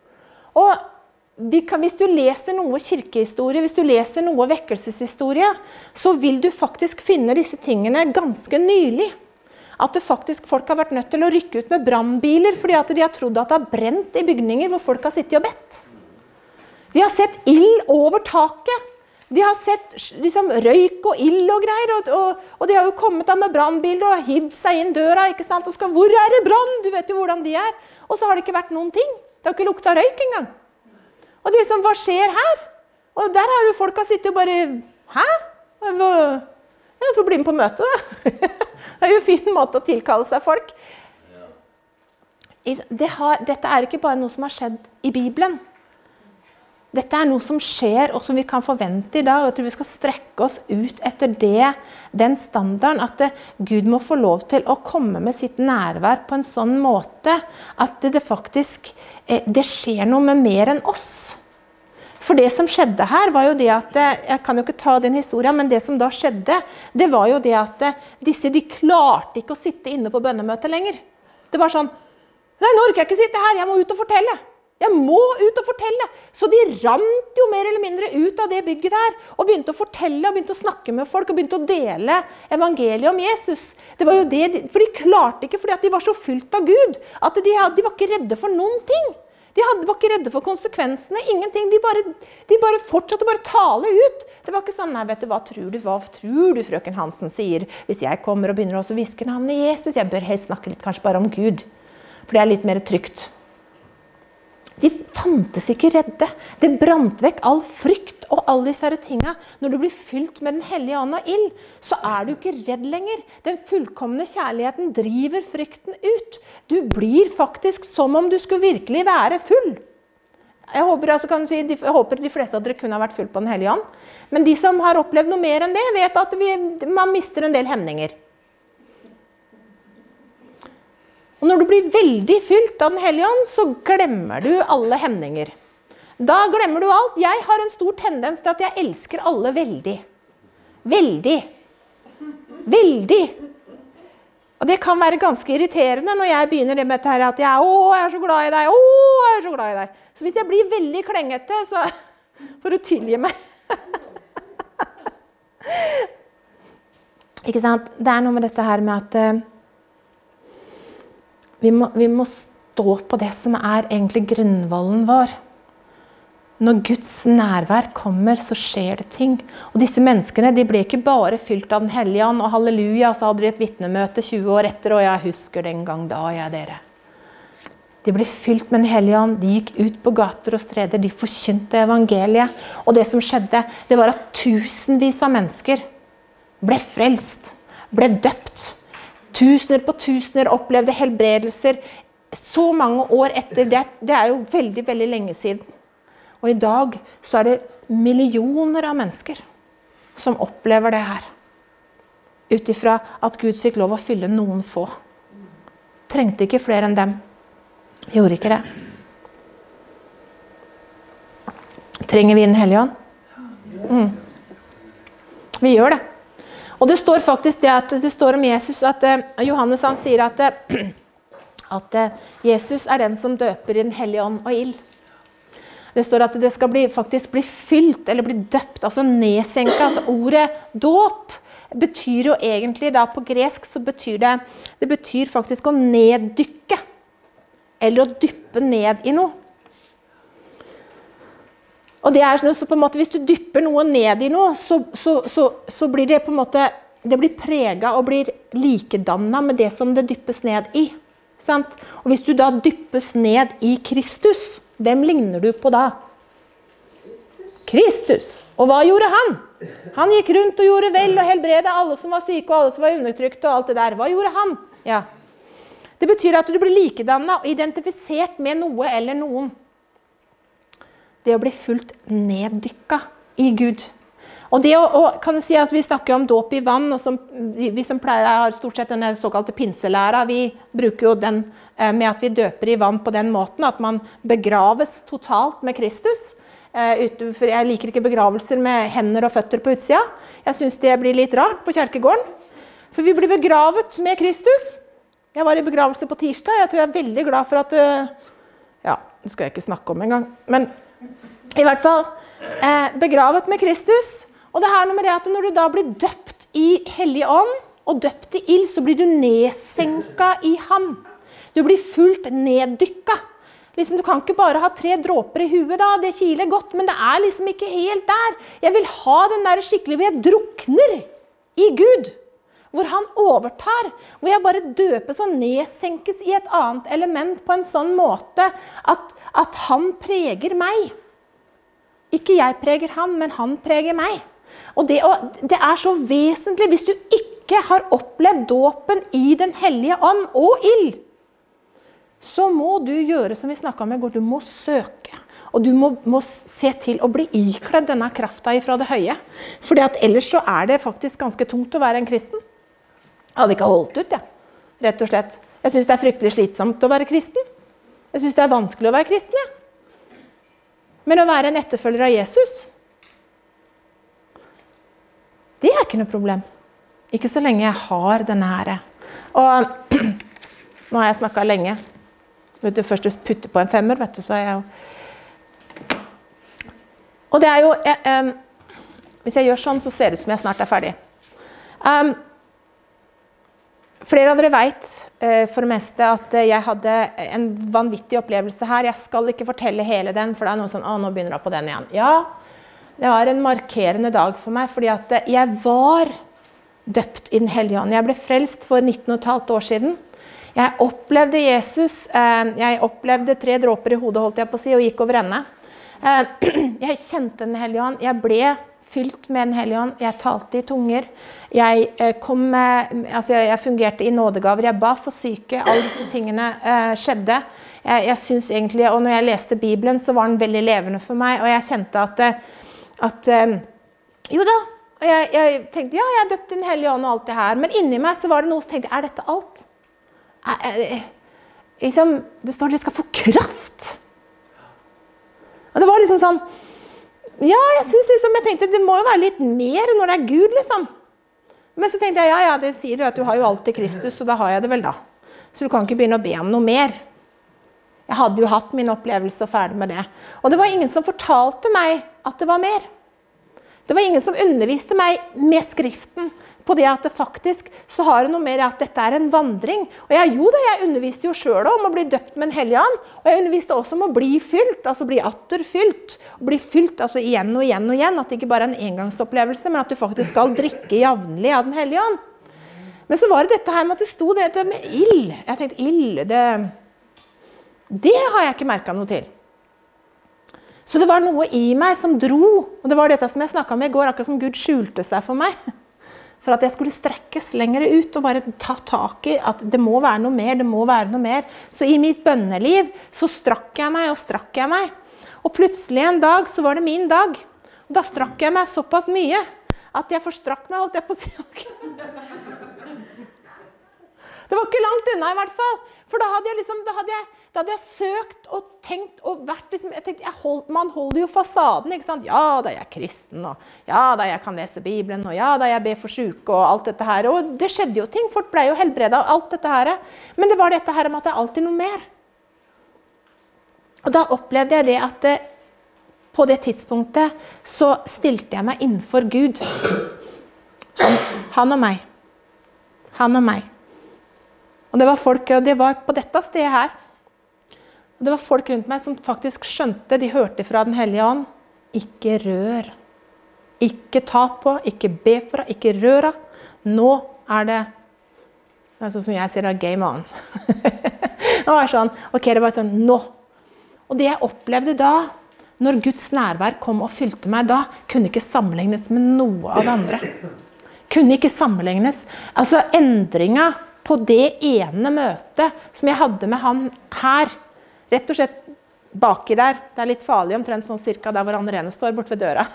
Og hvis du leser noe kirkehistorie, hvis du leser noe vekkelseshistorie, så vil du faktisk finne disse tingene ganske nylig. At det faktisk folk har vært nødt til å rykke ut med brannbiler, fordi at de har trodd at det har brent i bygninger hvor folk har sittet og bedt. De har sett ild over taket. De har sett liksom, røyk og ild og greier. Og de har jo kommet av med brannbiler og hivd seg inn døra, ikke sant? Og skal, hvor er det brann? Du vet jo hvordan de er. Og så har det ikke vært noen ting. Det har ikke luktet røyk engang. Og det er liksom, hva skjer her? Og der har jo folk sittet og bare, hæ? Jeg får bli med på møte, da. Det er jo en fin måte å tilkalle seg folk. Dette er ikke bare noe som har skjedd i Bibelen. Dette er noe som skjer, og som vi kan forvente i dag. Jeg tror vi skal strekke oss ut etter den standarden, at Gud må få lov til å komme med sitt nærvær på en sånn måte, at det faktisk det skjer noe med mer enn oss. For det som skjedde her var jo det at, jeg kan jo ikke ta den historien, men det som da skjedde, det var jo det at de klarte ikke å sitte inne på bønnemøtet lenger. Det var sånn, Nei, nå orker jeg ikke sitte her, jeg må ut og fortelle. Jeg må ut og fortelle. Så de rant jo mer eller mindre ut av det bygget der, og begynte å fortelle, og begynte å snakke med folk, og begynte å dele evangeliet om Jesus. Det var jo det, for de klarte ikke, fordi at de var så fylt av Gud, at de var ikke redde for noen ting. De var ikke redde for konsekvensene, ingenting. De bare fortsatte å bare tale ut. Det var ikke sånn, nei, vet du, hva tror du frøken Hansen sier, hvis jeg kommer og begynner å hviske navnet Jesus? Jeg bør helst snakke litt kanskje bare om Gud, for det er litt mer trygt. De fantes ikke redde. Det brant vekk all frykt og alle disse tingene. Når du blir fylt med den hellige ånd og ild, så er du ikke redd lenger. Den fullkomne kjærligheten driver frykten ut. Du blir faktisk som om du skulle virkelig være full. Jeg håper de fleste av dere kunne ha vært full på den hellige ånd. Men de som har opplevd noe mer enn det, vet at man mister en del hemninger. Og når du blir veldig fylt av den hellige ånd, så glemmer du alle hemninger. Da glemmer du alt. Jeg har en stor tendens til at jeg elsker alle veldig. Veldig. Veldig. Og det kan være ganske irriterende når jeg begynner det med dette her, at jeg er så glad i deg, jeg er så glad i deg. Så hvis jeg blir veldig klengete, så får du tilgi meg. Ikke sant? Det er noe med dette her med at vi må stå på det som er egentlig grunnvollen vår. Når Guds nærvær kommer, så skjer det ting. Og disse menneskene, de ble ikke bare fylt av den hellige ånd, og halleluja, så hadde de et vitnemøte 20 år etter, og jeg husker den gang da, jeg dere. De ble fylt med den hellige ånd, de gikk ut på gater og streder, de forkynte evangeliet. Og det som skjedde, det var at tusenvis av mennesker ble frelst, ble døpt. Tusener på tusener opplevde helbredelser så mange år etter. Det er jo veldig, veldig lenge siden. Og i dag så er det millioner av mennesker som opplever det her. Utifra at Gud fikk lov å fylle noen få. Trengte ikke flere enn dem. Gjorde ikke det. Trenger vi den hellige ånd? Vi gjør det. Og det står faktisk det står om Jesus, at Johannes han sier at Jesus er den som døper i den hellige ånd og ild. Det står at det skal faktisk bli fylt, eller bli døpt, altså nedsenket. Altså ordet dåp betyr jo egentlig, da på gresk så betyr det betyr faktisk å neddykke, eller å dyppe ned i noe. Og det er så på en måte, hvis du dypper noe ned i noe, så blir det på en måte, det blir preget og blir likedannet med det som det dyppes ned i. Sant? Og hvis du da dyppes ned i Kristus, hvem ligner du på da? Kristus. Og hva gjorde han? Han gikk rundt og gjorde vel og helbredet alle som var syke og alle som var undertrykt og alt det der. Hva gjorde han? Ja. Det betyr at du blir likedannet og identifisert med noe eller noen. Det å bli fullt neddykket i Gud. Og det kan du si, altså vi snakker om dåp i vann, og vi som har stort sett den såkalte pinselæra, vi bruker jo den med at vi døper i vann på den måten, at man begraves totalt med Kristus. For jeg liker ikke begravelser med hender og føtter på utsida. Jeg synes det blir litt rart på kjerkegården. For vi blir begravet med Kristus. Jeg var i begravelse på tirsdag, jeg tror jeg er veldig glad for at, ja, det skal jeg ikke snakke om engang, men i hvert fall begravet med Kristus. Og det er noe med det at når du da blir døpt i hellig ånd og døpt i ild, så blir du nedsenket i ham. Du blir fullt neddykket. Liksom, du kan ikke bare ha 3 dråper i huet da, det kiler godt, men det er liksom ikke helt der. Jeg vil ha den der skikkelig hvor jeg drukner i Gud. Hvor han overtar, hvor jeg bare døpes og nedsenkes i et annet element på en sånn måte at han preger meg. Ikke jeg preger han, men han preger meg. Og det er så vesentlig hvis du ikke har opplevd dåpen i den hellige ånd og ild. Så må du gjøre som vi snakket om i går, du må søke. Og du må se til å bli ikledd denne kraften fra det høye. Fordi at ellers så er det faktisk ganske tungt å være en kristen. Jeg hadde ikke holdt ut, rett og slett. Jeg synes det er fryktelig slitsomt å være kristen. Jeg synes det er vanskelig å være kristen, ja. Men å være en etterfølger av Jesus, det er ikke noe problem. Ikke så lenge jeg har denne her. Og nå har jeg snakket lenge. Vet du, først du putter på en 5, vet du, så er jeg jo... Og det er jo... hvis jeg gjør sånn, så ser det ut som jeg snart er ferdig. Flere av dere vet for det meste at jeg hadde en vanvittig opplevelse her. Jeg skal ikke fortelle hele den, for det er noen sånn, nå begynner jeg på den igjen. Ja, det var en markerende dag for meg, fordi at jeg var døpt i den hellige ånd. Jeg ble frelst for 19,5 år siden. Jeg opplevde Jesus, jeg opplevde 3 dråper i hodet, holdt jeg på å si, og gikk over ende. Jeg kjente den hellige ånd, jeg ble fylt med den hellige ånd, jeg talte i tunger, jeg fungerte i nådegaver, jeg ba for syke, alle disse tingene skjedde. Jeg synes egentlig, og når jeg leste Bibelen, så var den veldig levende for meg, og jeg kjente at jo da, jeg tenkte, ja, jeg er døpt i den hellige ånd og alt det her, men inni meg så var det noe som tenkte, er dette alt? Det står at det skal få kraft. Og det var liksom sånn, ja, jeg tenkte, det må jo være litt mer når det er Gud, liksom. Men så tenkte jeg, ja, det sier jo at du har jo alltid Kristus, og da har jeg det vel da. Så du kan ikke begynne å be om noe mer. Jeg hadde jo hatt min opplevelse og ferdig med det. Og det var ingen som fortalte meg at det var mer. Det var ingen som underviste meg med skriften på det at det faktisk så har det noe mer at dette er en vandring. Og jeg underviste jo selv om å bli døpt med en hellig ånd, og jeg underviste også om å bli fylt, altså bli atterfylt, bli fylt altså igjen og igjen og igjen, at det ikke bare er en engangsopplevelse, men at du faktisk skal drikke jevnlig av den hellige ånd. Men så var det dette her med at det sto det med ild. Jeg tenkte, ild, det har jeg ikke merket noe til. Så det var noe i meg som dro, og det var dette som jeg snakket om i går, akkurat som Gud skjulte seg for meg. For at jeg skulle strekkes lenger ut og bare ta tak i at det må være noe mer, det må være noe mer. Så i mitt bønneliv så strakk jeg meg. Og plutselig en dag så var det min dag. Og da strakk jeg meg såpass mye at jeg forstrakk meg, holdt jeg på å si. Det var ikke langt unna i hvert fall. For da hadde jeg søkt og tenkt og vært liksom, jeg tenkte, man holder jo fasaden, ikke sant? Ja, da er jeg kristen, og ja, da jeg kan lese Bibelen, og ja, da jeg ber for syke, og alt dette her. Og det skjedde jo ting, folk ble jo helbredet og alt dette her. Men det var dette her med at det er alltid noe mer. Og da opplevde jeg det at på det tidspunktet så stilte jeg meg innenfor Gud. Han og meg. Han og meg. Og det var folk, og det var på dette stedet her. Og det var folk rundt meg som faktisk skjønte, de hørte fra den hellige ånd. Ikke rør. Ikke ta på, ikke be for, ikke rør. Nå er det sånn som jeg sier, game on. Det var sånn, ok, det var sånn, nå. Og det jeg opplevde da, når Guds nærvær kom og fylte meg da, kunne ikke sammenlignes med noe av det andre. Kunne ikke sammenlignes. Altså endringen på det ene møtet som jeg hadde med han her, rett og slett baki der, det er litt farlig omtrent sånn cirka der hvor Anne-Rene står bort ved døra.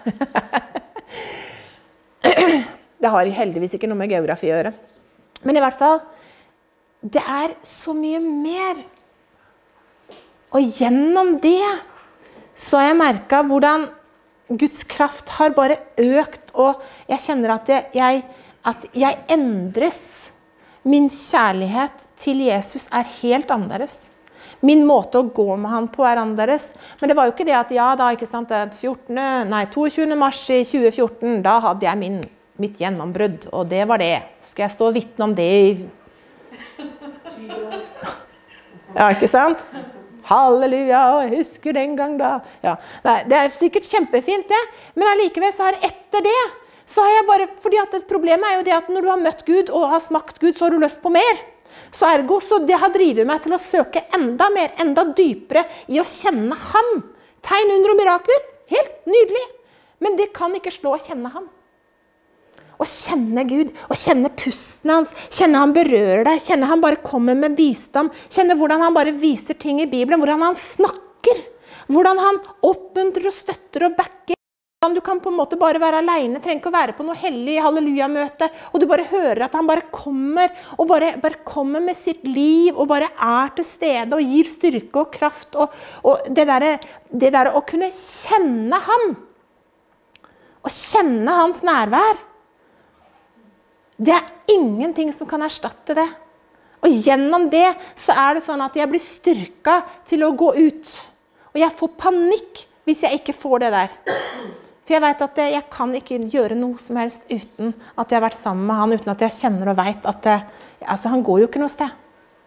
Det har heldigvis ikke noe med geografi å gjøre. Men i hvert fall, det er så mye mer. Og gjennom det så har jeg merket hvordan Guds kraft har bare økt, og jeg kjenner at jeg endres. Min kjærlighet til Jesus er helt annerledes. Min måte å gå med han på er annerledes. Men det var jo ikke det at, ja da, ikke sant, 22. mars i 2014, da hadde jeg mitt gjennombrudd, og det var det. Skal jeg stå og vitne om det i 20 år? Ja, ikke sant? Halleluja, jeg husker den gang da. Ja. Nei, det er sikkert kjempefint det, men allikevel så har etter det, så har jeg bare, fordi at problemet er jo det at når du har møtt Gud og har smakt Gud, så har du lyst på mer. Så ergo, så det har drivet meg til å søke enda mer, enda dypere i å kjenne ham. Tegn, under og mirakler, helt nydelig. Men det kan ikke slå å kjenne ham. Å kjenne Gud, å kjenne pusten hans, kjenne han berører deg, kjenne han bare kommer med visdom, kjenne hvordan han bare viser ting i Bibelen, hvordan han snakker, hvordan han oppmuntrer og støtter og backer. Du kan på en måte bare være alene, trenger ikke å være på noe hellig halleluja-møte, og du bare hører at han bare kommer, og bare kommer med sitt liv, og bare er til stede, og gir styrke og kraft, og det der å kunne kjenne ham, og kjenne hans nærvær, det er ingenting som kan erstatte det. Og gjennom det så det sånn at jeg blir styrket til å gå ut. Og jeg får panikk hvis jeg ikke får det der. For jeg vet at jeg kan ikke gjøre noe som helst uten at jeg har vært sammen med han, uten at jeg kjenner og vet at han går jo ikke noe sted.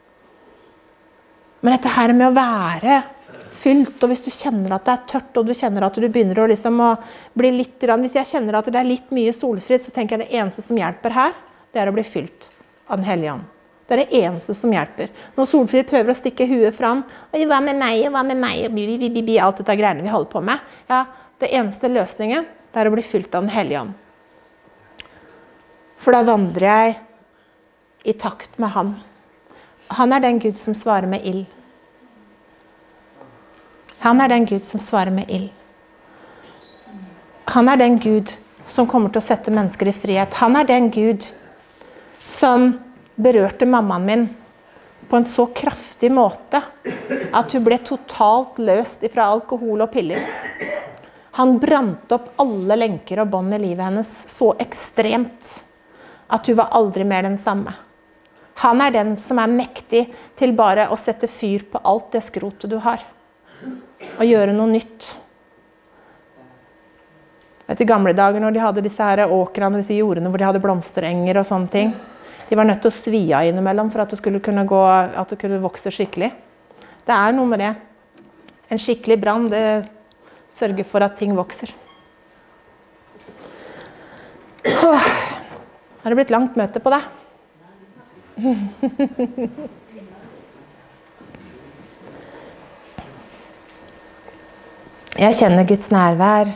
Men dette her med å være fylt, og hvis du kjenner at det tørt, og du kjenner at du begynner å, liksom, å bli litt, hvis jeg kjenner at det litt mye solfritt, så tenker jeg det eneste som hjelper her, det å bli fylt av den hellige ånd. Det det eneste som hjelper. Når Solfrid prøver å stikke huet fram, og hva med meg, alt dette greiene vi holder på med, ja, det eneste løsningen, det å bli fylt av den hellige ånd. For da vandrer jeg i takt med han. Han den Gud som svarer med ild. Han den Gud som svarer med ild. Han den Gud som kommer til å sette mennesker i frihet. Han den Gud som berørte mammaen min på en så kraftig måte at hun ble totalt løst fra alkohol og piller. Han brant opp alle lenker og bånd i livet hennes så ekstremt at hun var aldri mer den samme. Han den som mektig til bare å sette fyr på alt det skrotet du har. Og gjøre noe nytt. Vet du, i gamle dager når de hadde disse her åkrene, disse jordene hvor de hadde blomsterenger og sånne ting, de var nødt til å svi av innimellom for at det skulle kunne gå, at det kunne vokse skikkelig. Det noe med det. En skikkelig brann, det sørger for at ting vokser. Har det blitt langt møte på det? Jeg kjenner Guds nærvær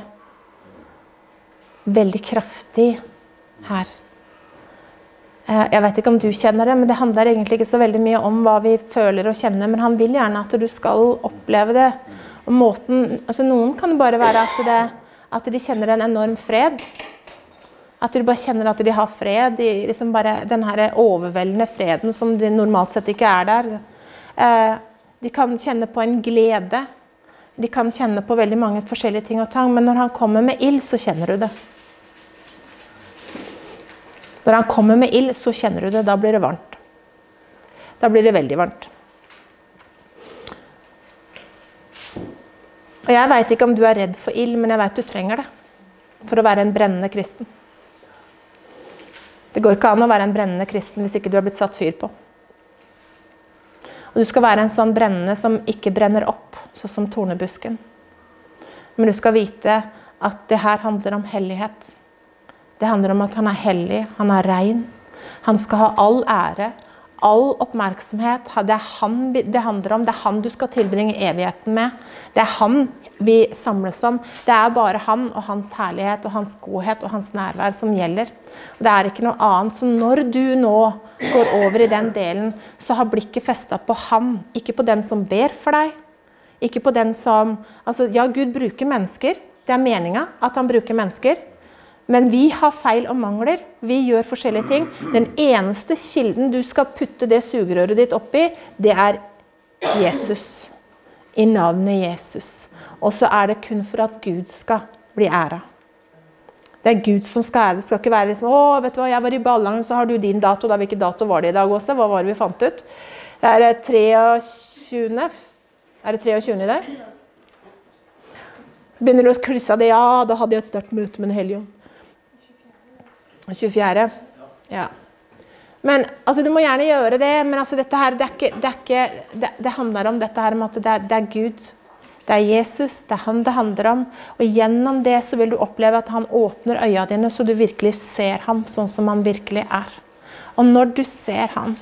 veldig kraftig her. Jeg vet ikke om du kjenner det, men det handler egentlig ikke så veldig mye om hva vi føler og kjenner, men han vil gjerne at du skal oppleve det. Og måten, altså noen kan bare være at de kjenner en enorm fred. At du bare kjenner at de har fred, liksom bare den her overveldende freden som de normalt sett ikke der. De kan kjenne på en glede. De kan kjenne på veldig mange forskjellige ting og tang, men når han kommer med ild, så kjenner du det. Når han kommer med ild, så kjenner du det, da blir det varmt. Da blir det veldig varmt. Og jeg vet ikke om du redd for ild, men jeg vet du trenger det. For å være en brennende kristen. Det går ikke an å være en brennende kristen hvis ikke du har blitt satt fyr på. Og du skal være en sånn brennende som ikke brenner opp, sånn som tornebusken. Men du skal vite at det her handler om hellighet. Det handler om at han hellig, han ren. Han skal ha all ære, all oppmerksomhet. Det handler om, det han du skal tilbringe evigheten med. Det han vi samles om. Det bare han og hans herlighet og hans godhet og hans nærvær som gjelder. Det ikke noe annet. Så når du nå går over i den delen, så har blikket festet på han. Ikke på den som ber for deg. Ikke på den som, altså ja, Gud bruker mennesker. Det meningen at han bruker mennesker. Men vi har feil og mangler. Vi gjør forskjellige ting. Den eneste kilden du skal putte det sugerøret ditt oppi, det Jesus. I navnet Jesus. Og så det kun for at Gud skal bli æret. Det Gud som skal ære. Det skal ikke være liksom, å, vet du hva, jeg var i Ballangen, så har du din dato. Da hvilken dato var det i dag også? Hva var det vi fant ut? Det 23. Det 23. i dag? Så begynner du å krysse det. Ja, da hadde jeg et sterkt møte med en helgen. 24. Ja. Men altså, du må gjerne gjøre det, men altså, dette her, det handler om dette her med at det Gud, det Jesus, det han det handler om, og gjennom det så vil du oppleve at han åpner øynene dine, så du virkelig ser ham sånn som han virkelig Og når du ser ham,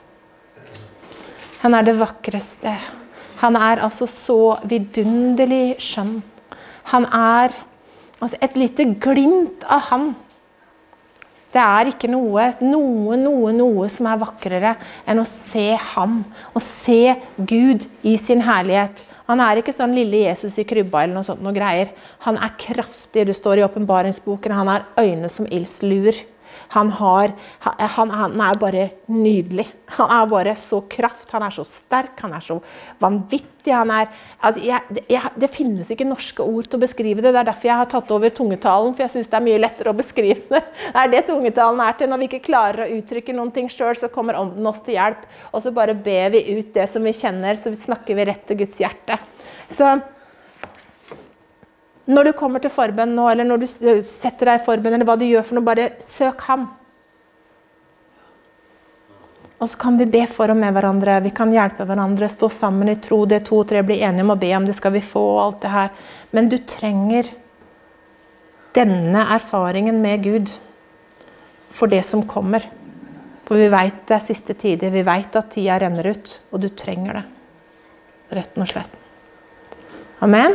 han det vakreste, han altså så vidunderlig skjønn, han altså et lite glimt av ham. Det ikke noe som vakrere enn å se ham, og se Gud i sin herlighet. Han ikke sånn lille Jesus i krybba eller noe sånt, noe greier. Han kraftig, det står i åpenbaringsboken, han har øyne som ildsluer. Han er bare nydelig. Han er bare så kraft, han er så sterk, han er så vanvittig. Det finnes ikke norske ord til å beskrive det. Det er derfor jeg har tatt over tungetalen, for jeg synes det er mye lettere å beskrive det. Det er det tungetalen er til. Når vi ikke klarer å uttrykke noen ting selv, så kommer ånden oss til hjelp. Og så bare ber vi ut det som vi kjenner, så snakker vi rett til Guds hjerte. Så når du kommer til forbønn nå, eller når du setter deg i forbønn, eller hva du gjør for noe, bare søk ham. Og så kan vi be for og med hverandre, vi kan hjelpe hverandre, stå sammen i tro, det 2 og 3 blir enige om å be om, det skal vi få, alt det her. Men du trenger denne erfaringen med Gud for det som kommer. For vi vet det er siste tider, vi vet at tida renner ut, og du trenger det. Retten og slett. Amen.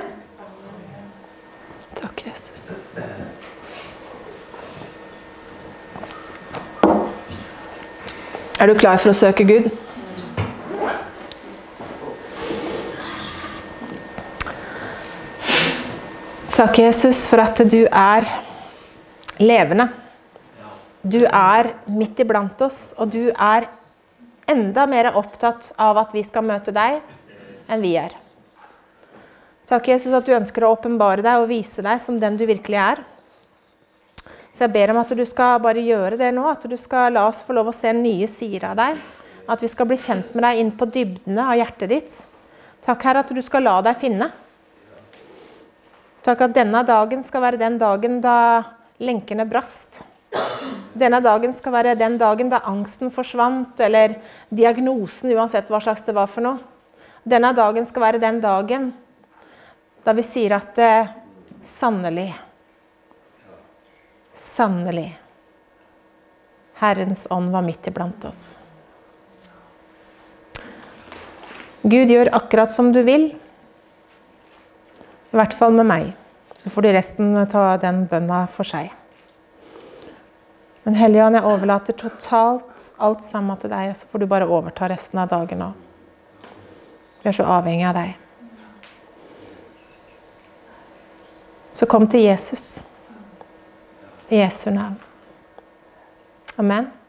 Takk, Jesus. Er du klar for å søke Gud? Takk, Jesus, for at du er levende. Du er midt iblant oss, og du er enda mer opptatt av at vi skal møte deg enn vi er. Takk, Jesus, at du ønsker å åpenbare deg og vise deg som den du virkelig er. Så jeg ber om at du skal bare gjøre det nå, at du skal la oss få lov å se nye sider av deg. At vi skal bli kjent med deg inn på dybdene av hjertet ditt. Takk, Herre, at du skal la deg finne. Takk at denne dagen skal være den dagen da lenkene brast. Denne dagen skal være den dagen da angsten forsvant, eller diagnosen, uansett hva slags det var for noe. Denne dagen skal være den dagen da vi sier at sannelig, sannelig, Herrens ånd var midt iblant oss. Gud gjør akkurat som du vil, i hvert fall med meg. Så får de resten ta den bønna for seg. Men Hellige Ånd, jeg overlater totalt alt sammen til deg, så får du bare overta resten av dagen nå. Vi er så avhengig av deg. Så kom til Jesus. I Jesu navn. Amen.